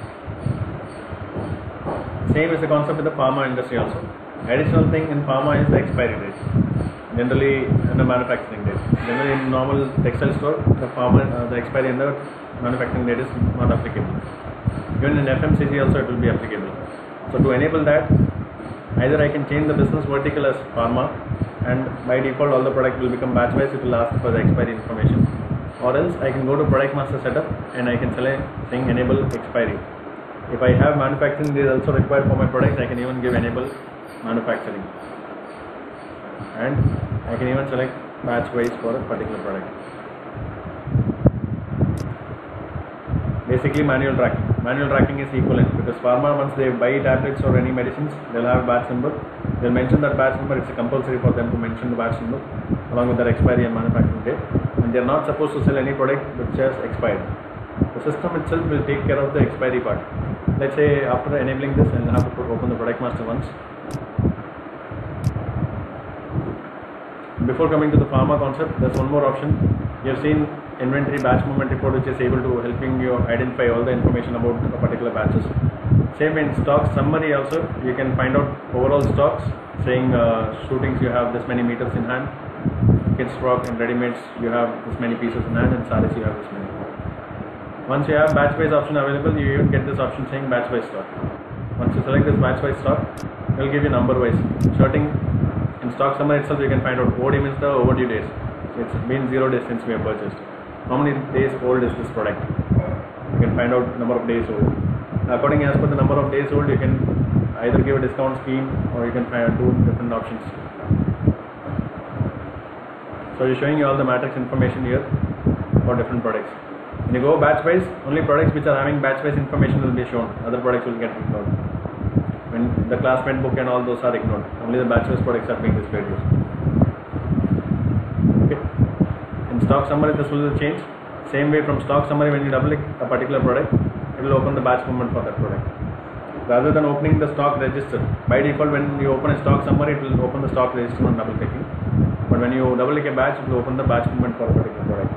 Same is the concept in the pharma industry also. Additional thing in pharma is the expiry date. Generally in the manufacturing date. Generally in normal textile store, the expiry in the manufacturing date is not applicable. Even in FMCG also it will be applicable. So to enable that, either I can change the business vertical as pharma and by default all the product will become batch wise, it will ask for the expiry information. Or else I can go to product master setup and I can select saying enable expiry. If I have manufacturing date also required for my products, I can even give enable manufacturing. And I can even select batch wise for a particular product. Basically manual tracking. Manual tracking is equivalent because pharma, once they buy tablets or any medicines, they'll have batch number. They'll mention that batch number. It's compulsory for them to mention the batch number along with their expiry and manufacturing date. And they're not supposed to sell any product which has expired. The system itself will take care of the expiry part. Let's say after enabling this, I'll have to open the product master once. Before coming to the pharma concept, there's one more option. You have seen inventory batch movement report, which is able to helping you identify all the information about a particular batches. Same in stock summary also, you can find out overall stocks, saying shootings you have this many meters in hand, kit stock and ready-mades you have this many pieces in hand, and sarees you have this many. Once you have batch wise option available, you even get this option saying batch wise stock. Once you select this batch wise stock, it will give you number wise. Shorting in stock summary itself, you can find out OD means the overdue days. So it's been 0 days since we have purchased. How many days old is this product? You can find out number of days old. According as per the number of days old, you can either give a discount scheme or you can find two different options. So you're showing you all the matrix information here for different products. When you go batch wise, only products which are having batch wise information will be shown. Other products will get ignored. When the classmate book and all those are ignored, only the batch wise products are being displayed here. Okay. In stock summary, this will change. Same way from stock summary, when you double click a particular product, it will open the batch movement for that product. Rather than opening the stock register, by default when you open a stock summary, it will open the stock register on double clicking. But when you double click a batch, it will open the batch movement for a particular product.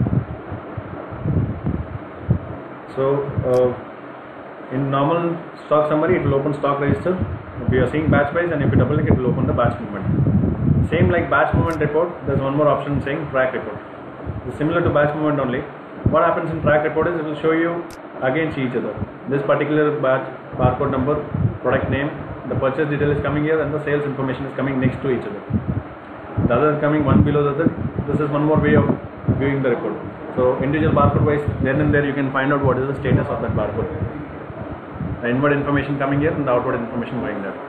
So in normal stock summary, it will open stock register. If you are seeing batch wise, and if you double click, it will open the batch movement. Same like batch movement report, there is one more option saying track report. It's similar to batch movement only. What happens in track report is it will show you against each other. This particular batch, barcode number, product name, the purchase detail is coming here, and the sales information is coming next to each other. The other is coming one below the other. This is one more way of viewing the report. So individual barcode wise, then and there you can find out what is the status of that barcode. The inward information coming here and the outward information going there.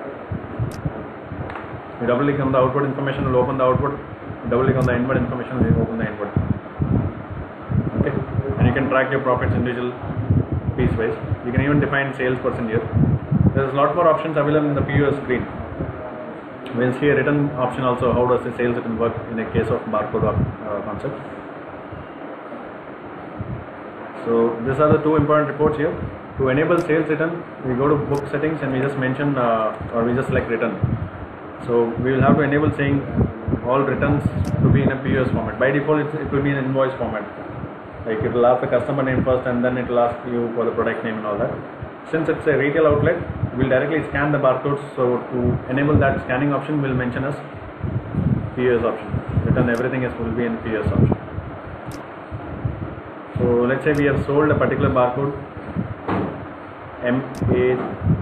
You double click on the outward information, will open the outward. Double click on the inward information, will open the inward. Okay, and you can track your profits individual piece wise. You can even define salesperson here. There is a lot more options available in the POS screen. We'll see a written option also. How does the sales written work in a case of barcode concept? So these are the two important reports here. To enable sales return, we go to book settings and we just mention or we just select return. So we will have to enable saying all returns to be in a POS format. By default, it will be in invoice format. Like it will ask the customer name first and then it will ask you for the product name and all that. Since it's a retail outlet, we'll directly scan the barcodes. So to enable that scanning option, we'll mention as POS option. Return everything will be in POS option. So let's say we have sold a particular barcode MA32.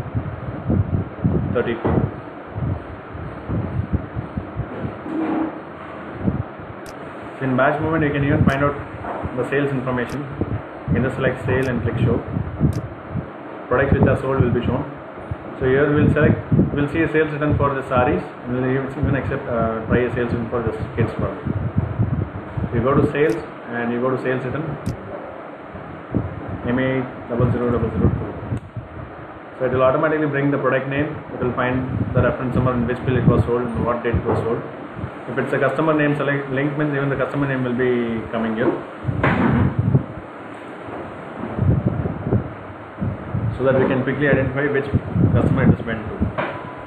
So in batch movement, you can even find out the sales information. You can just select sale and click show. Products which are sold will be shown. So here we'll see a sales return for the sarees. We'll even accept try a sales return for this kids product. You go to sales and you go to sales return. MA00002. So it will automatically bring the product name. It will find the reference number in which bill it was sold and what date it was sold. If it's a customer name select link means even the customer name will be coming here. So that we can quickly identify which customer it is went to.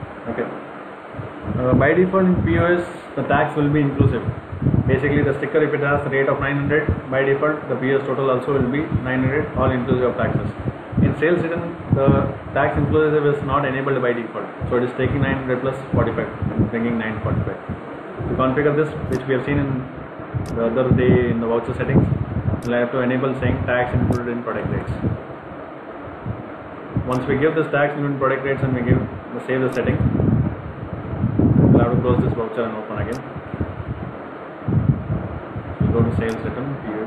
Okay. By default in POS, the tax will be inclusive. Basically the sticker, if it has a rate of 900, by default the POS total also will be 900, all inclusive of taxes. In sales return, the tax inclusive is not enabled by default. So it is taking 900 plus 45, bringing 945. To configure this, which we have seen in the other day in the voucher settings, we'll have to enable saying tax included in product rates. Once we give this tax included in product rates and we save the setting, we'll have to close this voucher and open again. Go to sales return period.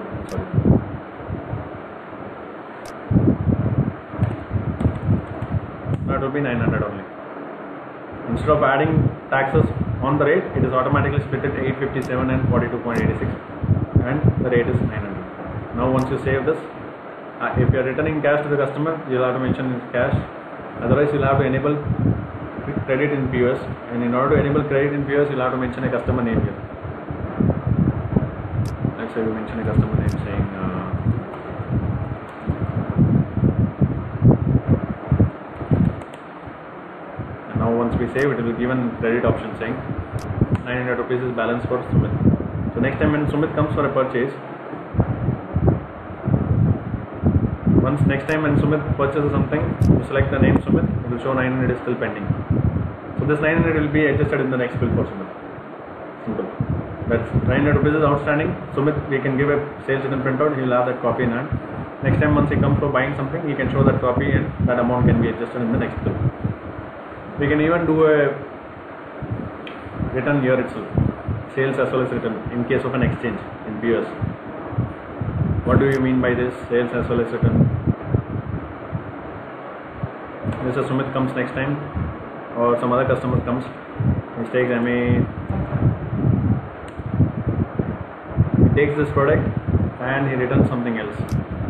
That will be 900 only. Instead of adding taxes on the rate, it is automatically split at 857 and 42.86, and the rate is 900. Now once you save this, if you are returning cash to the customer, you will have to mention it's cash. Otherwise, you will have to enable credit in POS, and in order to enable credit in POS, you will have to mention a customer name here. Let's say we mention a customer name saying and now once we save it, will be given credit option saying 900 rupees is balance for Sumit. So next time when Sumit comes for a purchase, Once next time when Sumit purchases something, you select the name Sumit, it will show 900 is still pending. So this 900 will be adjusted in the next bill for Sumit. Simple. That's 900 rupees is outstanding. Sumit, we can give a sales return printout, he will have that copy in hand. Next time once he comes for buying something, he can show that copy and that amount can be adjusted in the next bill. We can even do a return here itself, sales as well as return in case of an exchange in POS. What do you mean by this? Sales as well as return. This is Sumit comes next time, or some other customer comes, mistakes MA, he takes this product and he returns something else.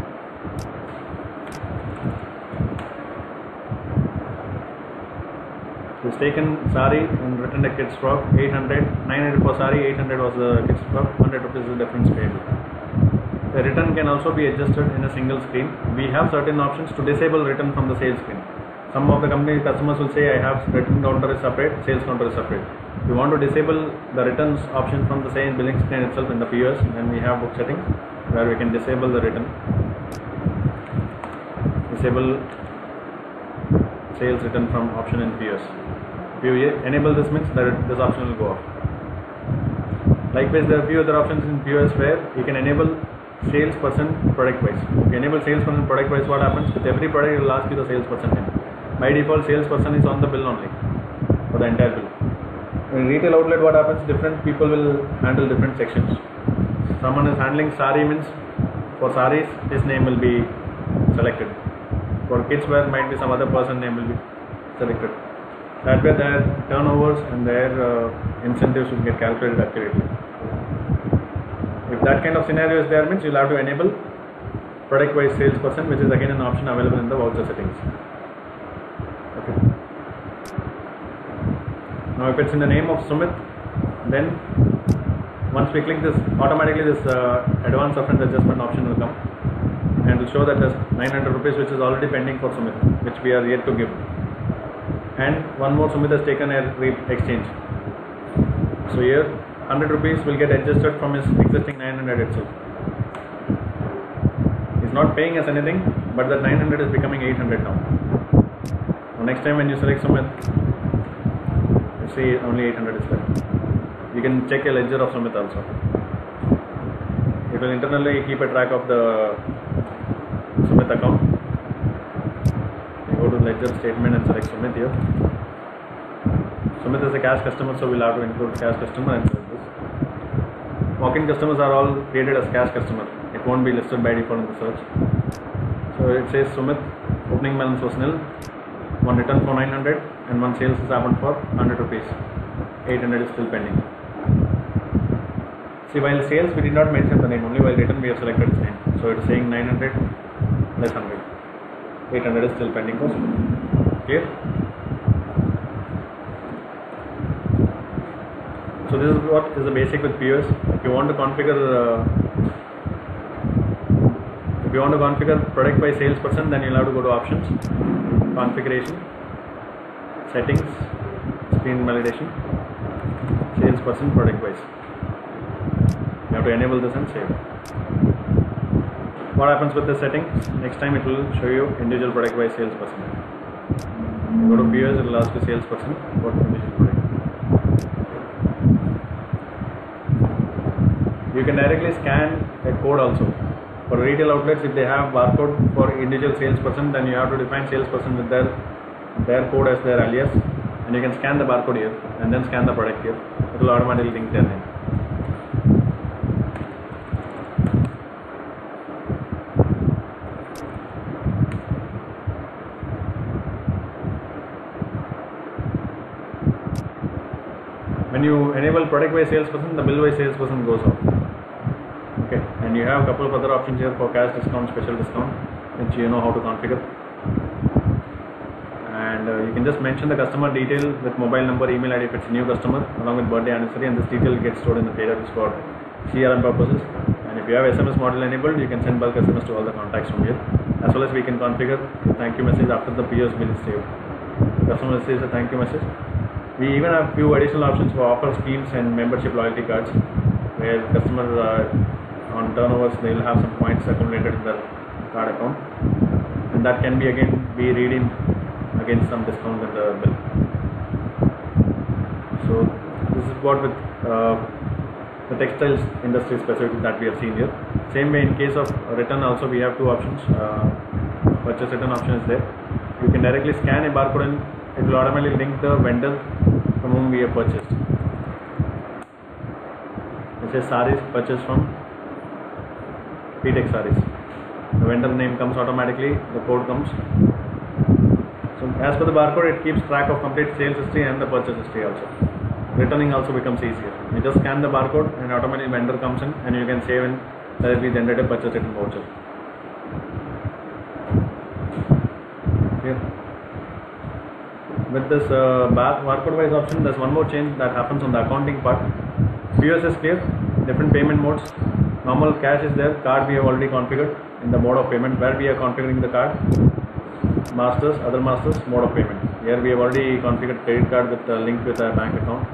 He's taken sari and returned a kid's frock, 800, 900 for sari, 800 was the kid's frock, 100 rupees is the difference payable. The return can also be adjusted in a single screen. We have certain options to disable return from the sales screen. Some of the company customers will say I have return counter is separate, sales counter is separate. We want to disable the returns option from the same billing screen itself in the POS, then we have book settings where we can disable the return. Disable sales return from option in POS. If you enable this means that this option will go off. Likewise, there are a few other options in POS where you can enable salesperson product wise. If you enable salesperson product wise, what happens? With every product it will ask you the salesperson name. By default, salesperson is on the bill only for the entire bill. In retail outlet, what happens? Different people will handle different sections. Someone is handling sari means for saris his name will be selected. For kids wear might be some other person name will be selected. That way their turnovers and their incentives will get calculated accurately. If that kind of scenario is there means you will have to enable product wise salesperson, which is again an option available in the voucher settings. Okay. Now if it's in the name of Sumit, then once we click this, automatically this advanced offense adjustment option will come and will show that there's 900 rupees which is already pending for Sumit, which we are yet to give. And one more Sumit has taken a exchange. So here 100 rupees will get adjusted from his existing 900 itself. He's not paying us anything, but that 900 is becoming 800 now. So next time when you select Sumit, you see only 800 is left. You can check a ledger of Sumit also. It will internally keep a track of the Sumit account. You go to ledger statement and select Sumit here. Sumit is a cash customer, so we'll have to include cash customer and select this. Walk-in customers are all created as cash customer. It won't be listed by default in the search. So it says Sumit, opening balance was nil, one return for 900 and one sales is happened for 100 rupees. 800 is still pending. See, while sales we did not mention the name, only while return we have selected its name. So it is saying 900 less 100. 800 is still pending for Sumit. Clear? So this is what is the basic with POS. If you want to configure product by salesperson, then you'll have to go to options, configuration, settings, screen validation, salesperson product wise. You have to enable this and save. What happens with the settings? Next time it will show you individual product wise salesperson. You go to POS, it will ask you salesperson for individual product. You can directly scan a code also. For retail outlets, if they have barcode for individual salesperson, then you have to define salesperson with their code as their alias, and you can scan the barcode here and then scan the product here. It will automatically link their name. When you enable product wise salesperson, the bill wise salesperson goes off. Okay, and you have a couple of other options here for cash discount, special discount, which you know how to configure. And you can just mention the customer detail with mobile number, email ID if it's a new customer, along with birthday anniversary, and this detail gets stored in the database for CRM purposes. And if you have SMS model enabled, you can send bulk SMS to all the contacts from here. As well as we can configure the thank you message after the POS bill is saved. The customer says a thank you message. We even have few additional options for offer schemes and membership loyalty cards, where customer on turnovers they will have some points accumulated in their card account. and that can be again be redeemed against some discount in the bill. So this is what with the textiles industry specific that we have seen here. Same way in case of return also we have two options. Purchase return option is there. You can directly scan a barcode and it will automatically link the vendor from whom we have purchased. It says sarees purchased from PTEX Sarees. The vendor name comes automatically, the code comes. So as per the barcode, it keeps track of complete sales history and the purchase history also. Returning also becomes easier. You just scan the barcode and automatically vendor comes in and you can save and directly generate a purchase return voucher. Here. With this barcode wise option, there's one more change that happens on the accounting part. POS is clear, different payment modes. Normal cash is there, card we have already configured in the mode of payment where we are configuring the card. Masters, other masters, mode of payment. Here we have already configured credit card with a link with a bank account.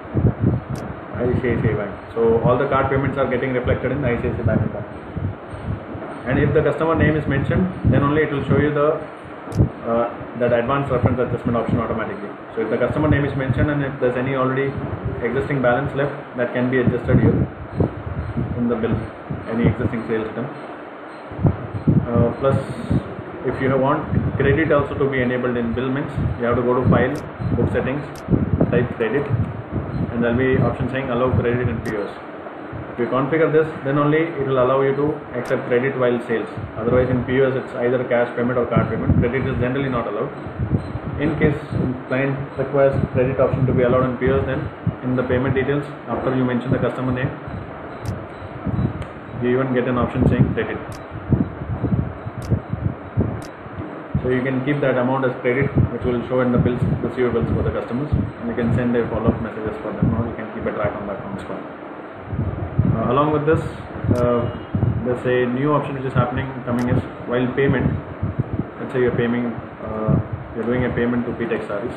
ICICI Bank. So all the card payments are getting reflected in the ICICI Bank account. And if the customer name is mentioned, then only it will show you the that advanced reference adjustment option automatically. So if the customer name is mentioned and if there's any already existing balance left, that can be adjusted here in the bill, any existing sales done. Plus, if you want credit also to be enabled in bill means you have to go to file, book settings, type credit, and there will be option saying allow credit in POS. If you configure this, then only it will allow you to accept credit while sales. Otherwise in POS it's either cash payment or card payment. Credit is generally not allowed. In case client requires credit option to be allowed in POS, then in the payment details, after you mention the customer name, you even get an option saying credit. So you can keep that amount as credit, which will show in the bills, receivables for the customers, and you can send a follow-up messages for them, or you can keep a track on that account as well. Along with this, there's a new option which is coming is while payment. Let's say you're doing a payment to PTEX Sarees.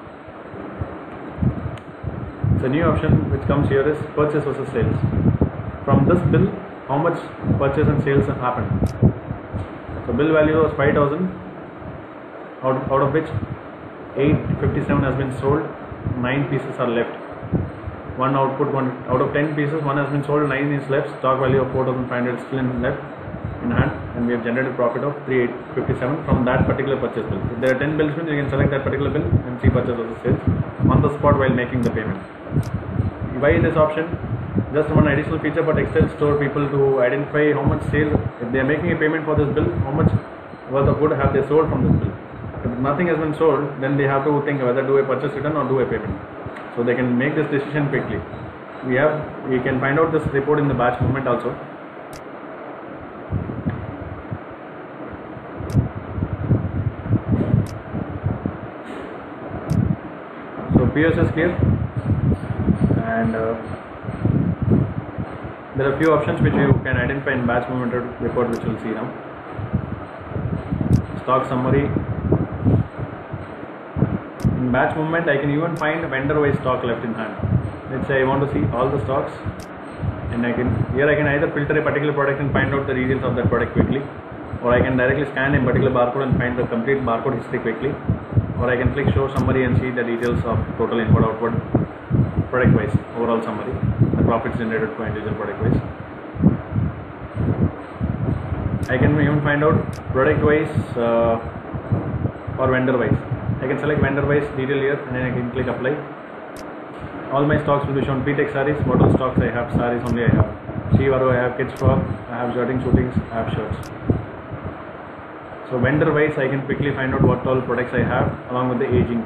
So a new option which comes here is purchase versus sales. From this bill, how much purchase and sales have happened? So bill value was 5,000, out of which 857 has been sold, 9 pieces are left. One out of 10 pieces, one has been sold, 9 is left. Stock value of 4,500 still left in hand, and we have generated profit of 3,857 from that particular purchase bill. If there are 10 bills, you can select that particular bill and see purchase versus sales on the spot while making the payment. Why this option? Just one additional feature for textile store people to identify how much sale, if they are making a payment for this bill, how much worth of good have they sold from this bill. If nothing has been sold, then they have to think whether do a purchase return or do a payment. So they can make this decision quickly. We can find out this report in the batch movement also. So POS is clear, and there are a few options which you can identify in batch movement report, which we'll see now. Stock summary. In batch movement, I can even find vendor-wise stock left in hand. Let's say I want to see all the stocks, and I can either filter a particular product and find out the details of that product quickly, or I can directly scan a particular barcode and find the complete barcode history quickly, or I can click show summary and see the details of total input output product wise, overall summary, the profits generated for individual product wise. I can even find out product wise or vendor wise. I can select vendor wise detail here, and then I can click apply. All my stocks will be shown. PTEX Sarees, what all stocks I have, sarees only I have. Shivaro, I have kids frock, I have shirting shootings, I have shirts. So vendor wise, I can quickly find out what all products I have along with the aging.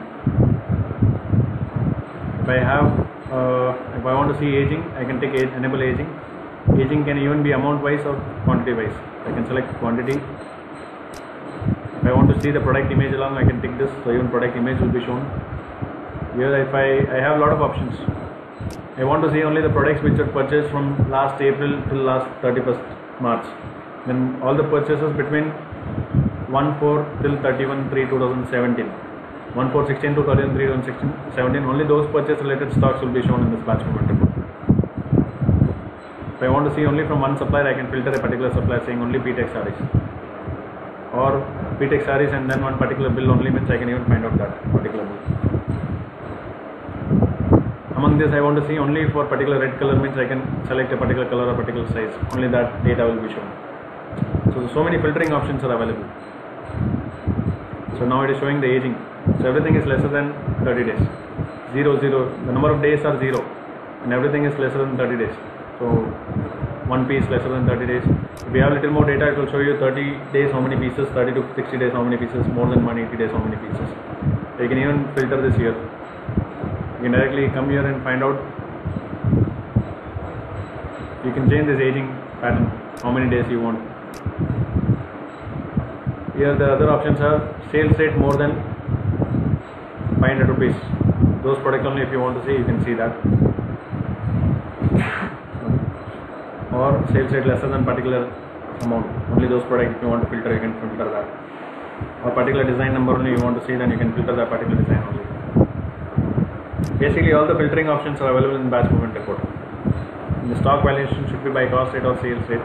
If I want to see aging, I can take enable aging. Aging can even be amount wise or quantity wise. I can select quantity. If I want to see the product image along, I can tick this, so even product image will be shown. Here I have a lot of options. I want to see only the products which are purchased from last April till last 31st March. Then all the purchases between 1/4 till 31/3/2017. 1/4/16 to 31/3/2017. Only those purchase related stocks will be shown in this batch movement report. If I want to see only from one supplier, I can filter a particular supplier saying only PTEX Sarees. Or BTech sarees and then one particular bill only means I can even find out that particular bill. Among this I want to see only for particular red color means I can select a particular color or particular size. Only that data will be shown. So many filtering options are available. So now it is showing the aging. So everything is lesser than 30 days. 0, 0. The number of days are 0 and everything is lesser than 30 days. So 1 piece lesser than 30 days. If you have little more data, it will show you 30 days how many pieces, 30 to 60 days how many pieces, more than 180 days how many pieces. So you can even filter this here. You can directly come here and find out. You can change this aging pattern, how many days you want. Here the other options are sales rate more than 500 rupees. Those products only if you want to see, you can see that. Or sales rate lesser than particular amount. Only those products if you want to filter, you can filter that. Or particular design number only you want to see, then you can filter that particular design only. Basically all the filtering options are available in batch movement report. The stock valuation should be by cost rate or sales rate.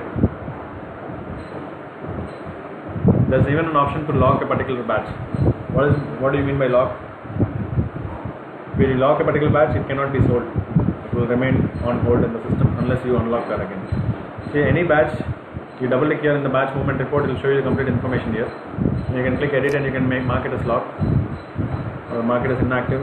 There's even an option to lock a particular batch. What do you mean by lock? If you lock a particular batch, it cannot be sold. It will remain on hold in the system unless you unlock that again. See, any batch, you double click here in the batch movement report, it will show you the complete information here. You can click edit and you can mark it as locked or mark it as inactive.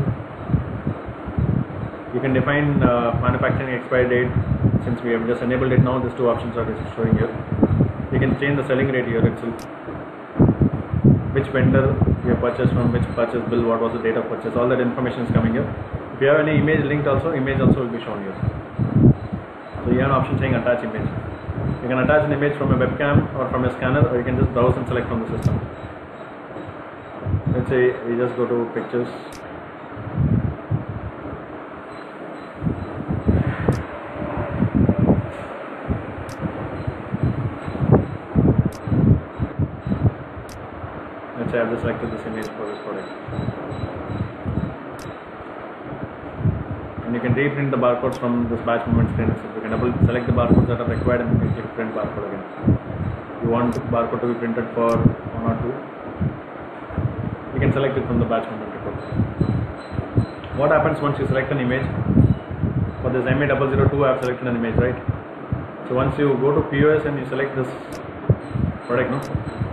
You can define manufacturing expiry date. Since we have just enabled it now, these two options are showing here. You can change the selling rate here itself. Which vendor you have purchased from, which purchase bill, what was the date of purchase, all that information is coming here. If you have any image linked also, image also will be shown here. So you have an option saying attach image. You can attach an image from a webcam or from a scanner, or you can just browse and select from the system. Let's say we just go to pictures. I have just selected this image for this product. And you can reprint the barcodes from this batch movement screen. You can select the barcodes that are required and you can click print barcode again. You want the barcode to be printed for 1 or 2. You can select it from the batch movement report. What happens once you select an image? For this MA002 I have selected an image, right? So once you go to POS and you select this product, no?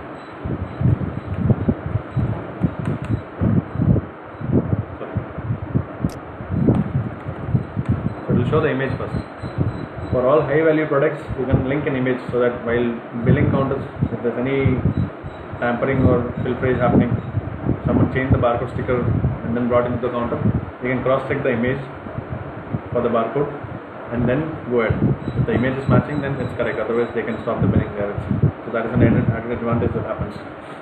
Show the image first. For all high value products, you can link an image so that while billing counters, if there's any tampering or pilferage happening, someone changed the barcode sticker and then brought into the counter, you can cross check the image for the barcode and then go ahead. If the image is matching, then it's correct, otherwise they can stop the billing there. So that is an added advantage that happens.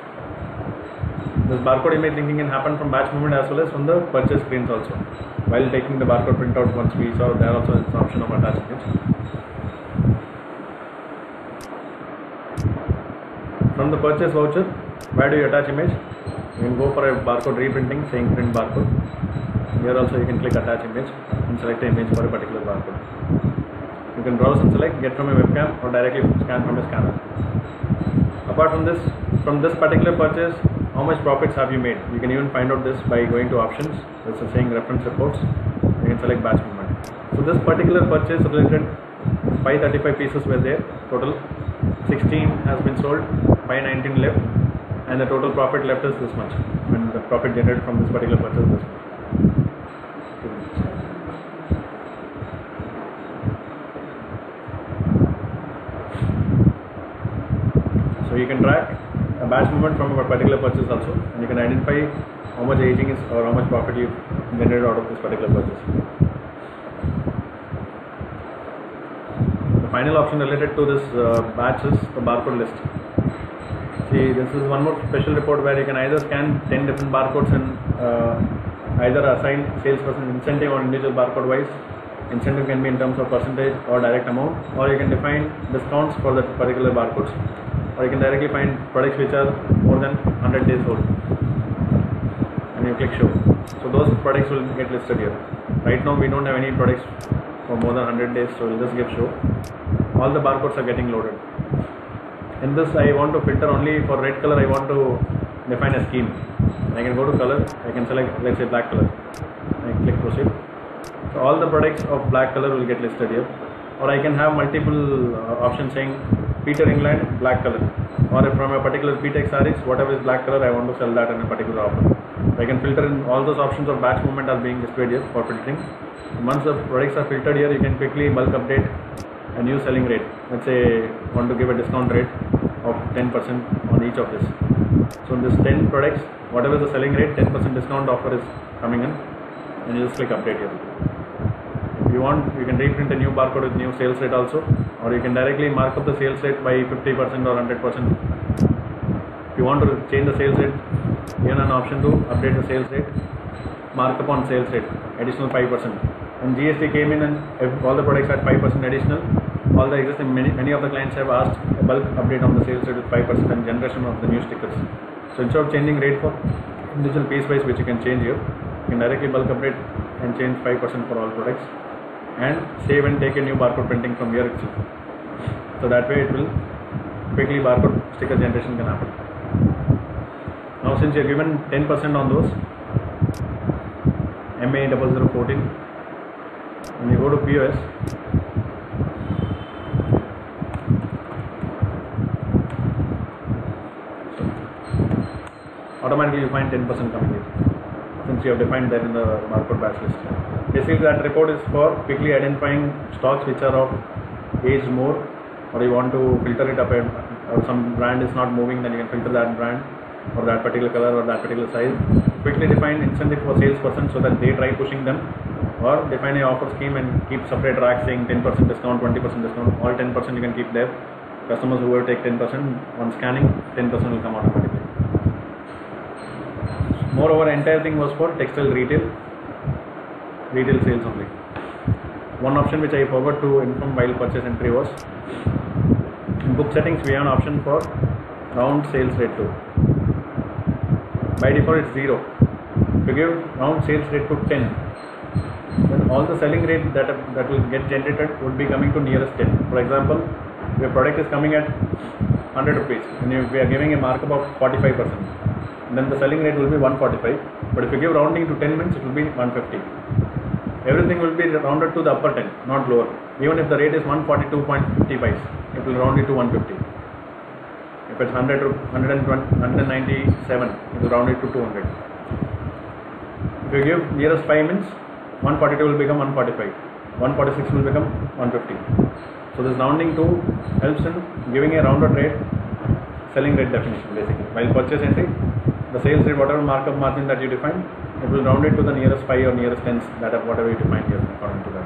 This barcode image linking can happen from batch movement as well as from the purchase screens also. While taking the barcode printout, once we saw there also is an option of attach image. From the purchase voucher, where do you attach image? You can go for a barcode reprinting saying print barcode. Here also you can click attach image and select the image for a particular barcode. You can browse and select, get from a webcam or directly scan from a scanner. Apart from this, from this particular purchase, how much profits have you made? You can even find out this by going to options. This is saying reference reports. You can select batch movement. So this particular purchase related 535 pieces were there. Total 16 has been sold, 519 left, and the total profit left is this much. And the profit generated from this particular purchase is this much. So you can track a batch movement from a particular purchase also, and you can identify how much aging is or how much profit you generated out of this particular purchase. The final option related to this batch is the barcode list. See, this is one more special report where you can either scan 10 different barcodes and either assign salesperson incentive on individual barcode wise. Incentive can be in terms of percentage or direct amount, or you can define discounts for that particular barcodes. Or you can directly find products which are more than 100 days old and you click show. So those products will get listed here. Right now we don't have any products for more than 100 days, so we'll just give show. All the barcodes are getting loaded. In this I want to filter only for red color. I want to define a scheme. I can go to color, I can select, let's say, black color. I click proceed. So all the products of black color will get listed here. Or I can have multiple options saying Peter England black color, or if from a particular PTEX sarees, whatever is black color, I want to sell that in a particular offer. So I can filter in all those options of batch movement are being displayed here for filtering. Once the products are filtered here, you can quickly bulk update a new selling rate. Let's say want to give a discount rate of 10% on each of this. So in this 10 products, whatever the selling rate, 10% discount offer is coming in, and you just click update here. If you want, you can reprint a new barcode with new sales rate also, or you can directly mark up the sales rate by 50% or 100%. If you want to change the sales rate, given an option to update the sales rate, mark up on sales rate, additional 5%. And GST came in and all the products at 5% additional. All the existing, many of the clients have asked a bulk update on the sales rate with 5% and generation of the new stickers. So instead of changing rate for individual piece wise, which you can change here, you can directly bulk update and change 5% for all products, and save and take a new barcode printing from here itself. So that way it will quickly barcode sticker generation can happen. Now since you are given 10% on those MA0014, when you go to POS, automatically you find 10% coming here, since you have defined that in the barcode batch list. Basically that report is for quickly identifying stocks which are of age more, or you want to filter it up, or some brand is not moving, then you can filter that brand or that particular color or that particular size. Quickly define incentive for salesperson so that they try pushing them, or define a offer scheme and keep separate rack saying 10% discount, 20% discount, all 10% you can keep there. Customers who will take 10%, on scanning 10% will come automatically. Moreover, entire thing was for textile retail sales only. One option which I forgot to inform while purchase entry was, in book settings we have an option for round sales rate too. By default it's 0. If you give round sales rate to 10, then all the selling rate that will get generated would be coming to nearest 10. For example, your product is coming at 100 rupees and if we are giving a markup of 45%, then the selling rate will be 145. But if you give rounding to 10 minutes, it will be 150. Everything will be rounded to the upper 10, not lower. Even if the rate is 142.55, it will round it to 150. If it's 197, it will round it to 200. If you give nearest 5 minutes, 142 will become 145, 146 will become 150. So this rounding to helps in giving a rounded rate, selling rate definition basically. While purchase entry, the sales rate, whatever markup margin that you define, it will round it to the nearest 5 or nearest 10s, that of whatever you define here according to that.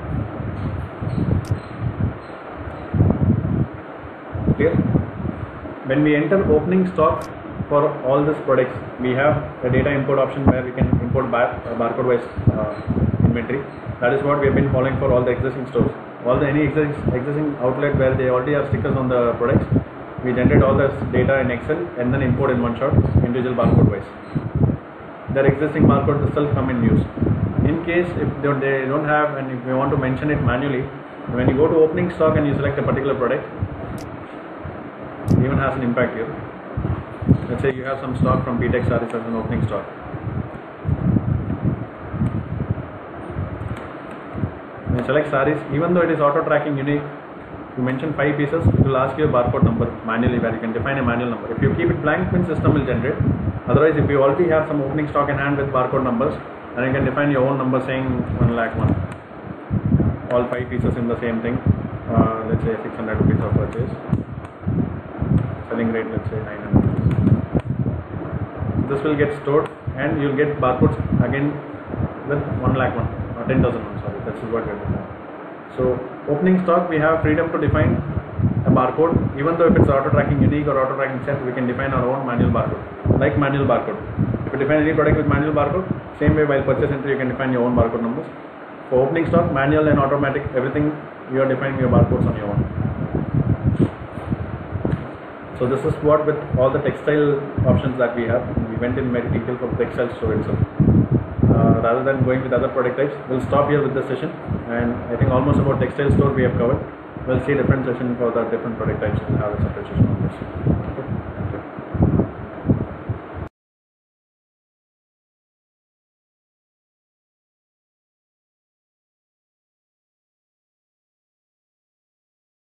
Clear? When we enter opening stock for all these products, we have a data import option where we can import barcode wise inventory. That is what we have been following for all the existing stores. Any existing outlet where they already have stickers on the products, we generate all this data in Excel and then import in one shot, individual barcode wise. Their existing barcode itself come in use. In case if they don't have, and if we want to mention it manually, when you go to opening stock and you select a particular product, it even has an impact here. Let's say you have some stock from PTEX sarees as an opening stock. When you select sarees, even though it is auto tracking unique, you mention 5 pieces, it will ask you a barcode number manually, where you can define a manual number. If you keep it blank, means system will generate. Otherwise, if you already have some opening stock in hand with barcode numbers, then you can define your own number saying 1,01,000. All 5 pieces in the same thing. Let's say 600 rupees of purchase. Selling rate, let's say 900 rupees. This will get stored and you will get barcodes again with 1,01,000 or 10,000. Sorry, that is what we have done. So opening stock, we have freedom to define a barcode, even though if it's auto tracking unique or auto tracking set, we can define our own manual barcode, like manual barcode. If you define any product with manual barcode, same way while purchase entry you can define your own barcode numbers. For opening stock, manual and automatic, everything you are defining your barcodes on your own. So this is what with all the textile options that we have. We went in very detail for the textile store itself. Rather than going with other product types, we'll stop here with this session, and I think almost about textile store we have covered. We'll see different session for the different product types and have a separate session on this.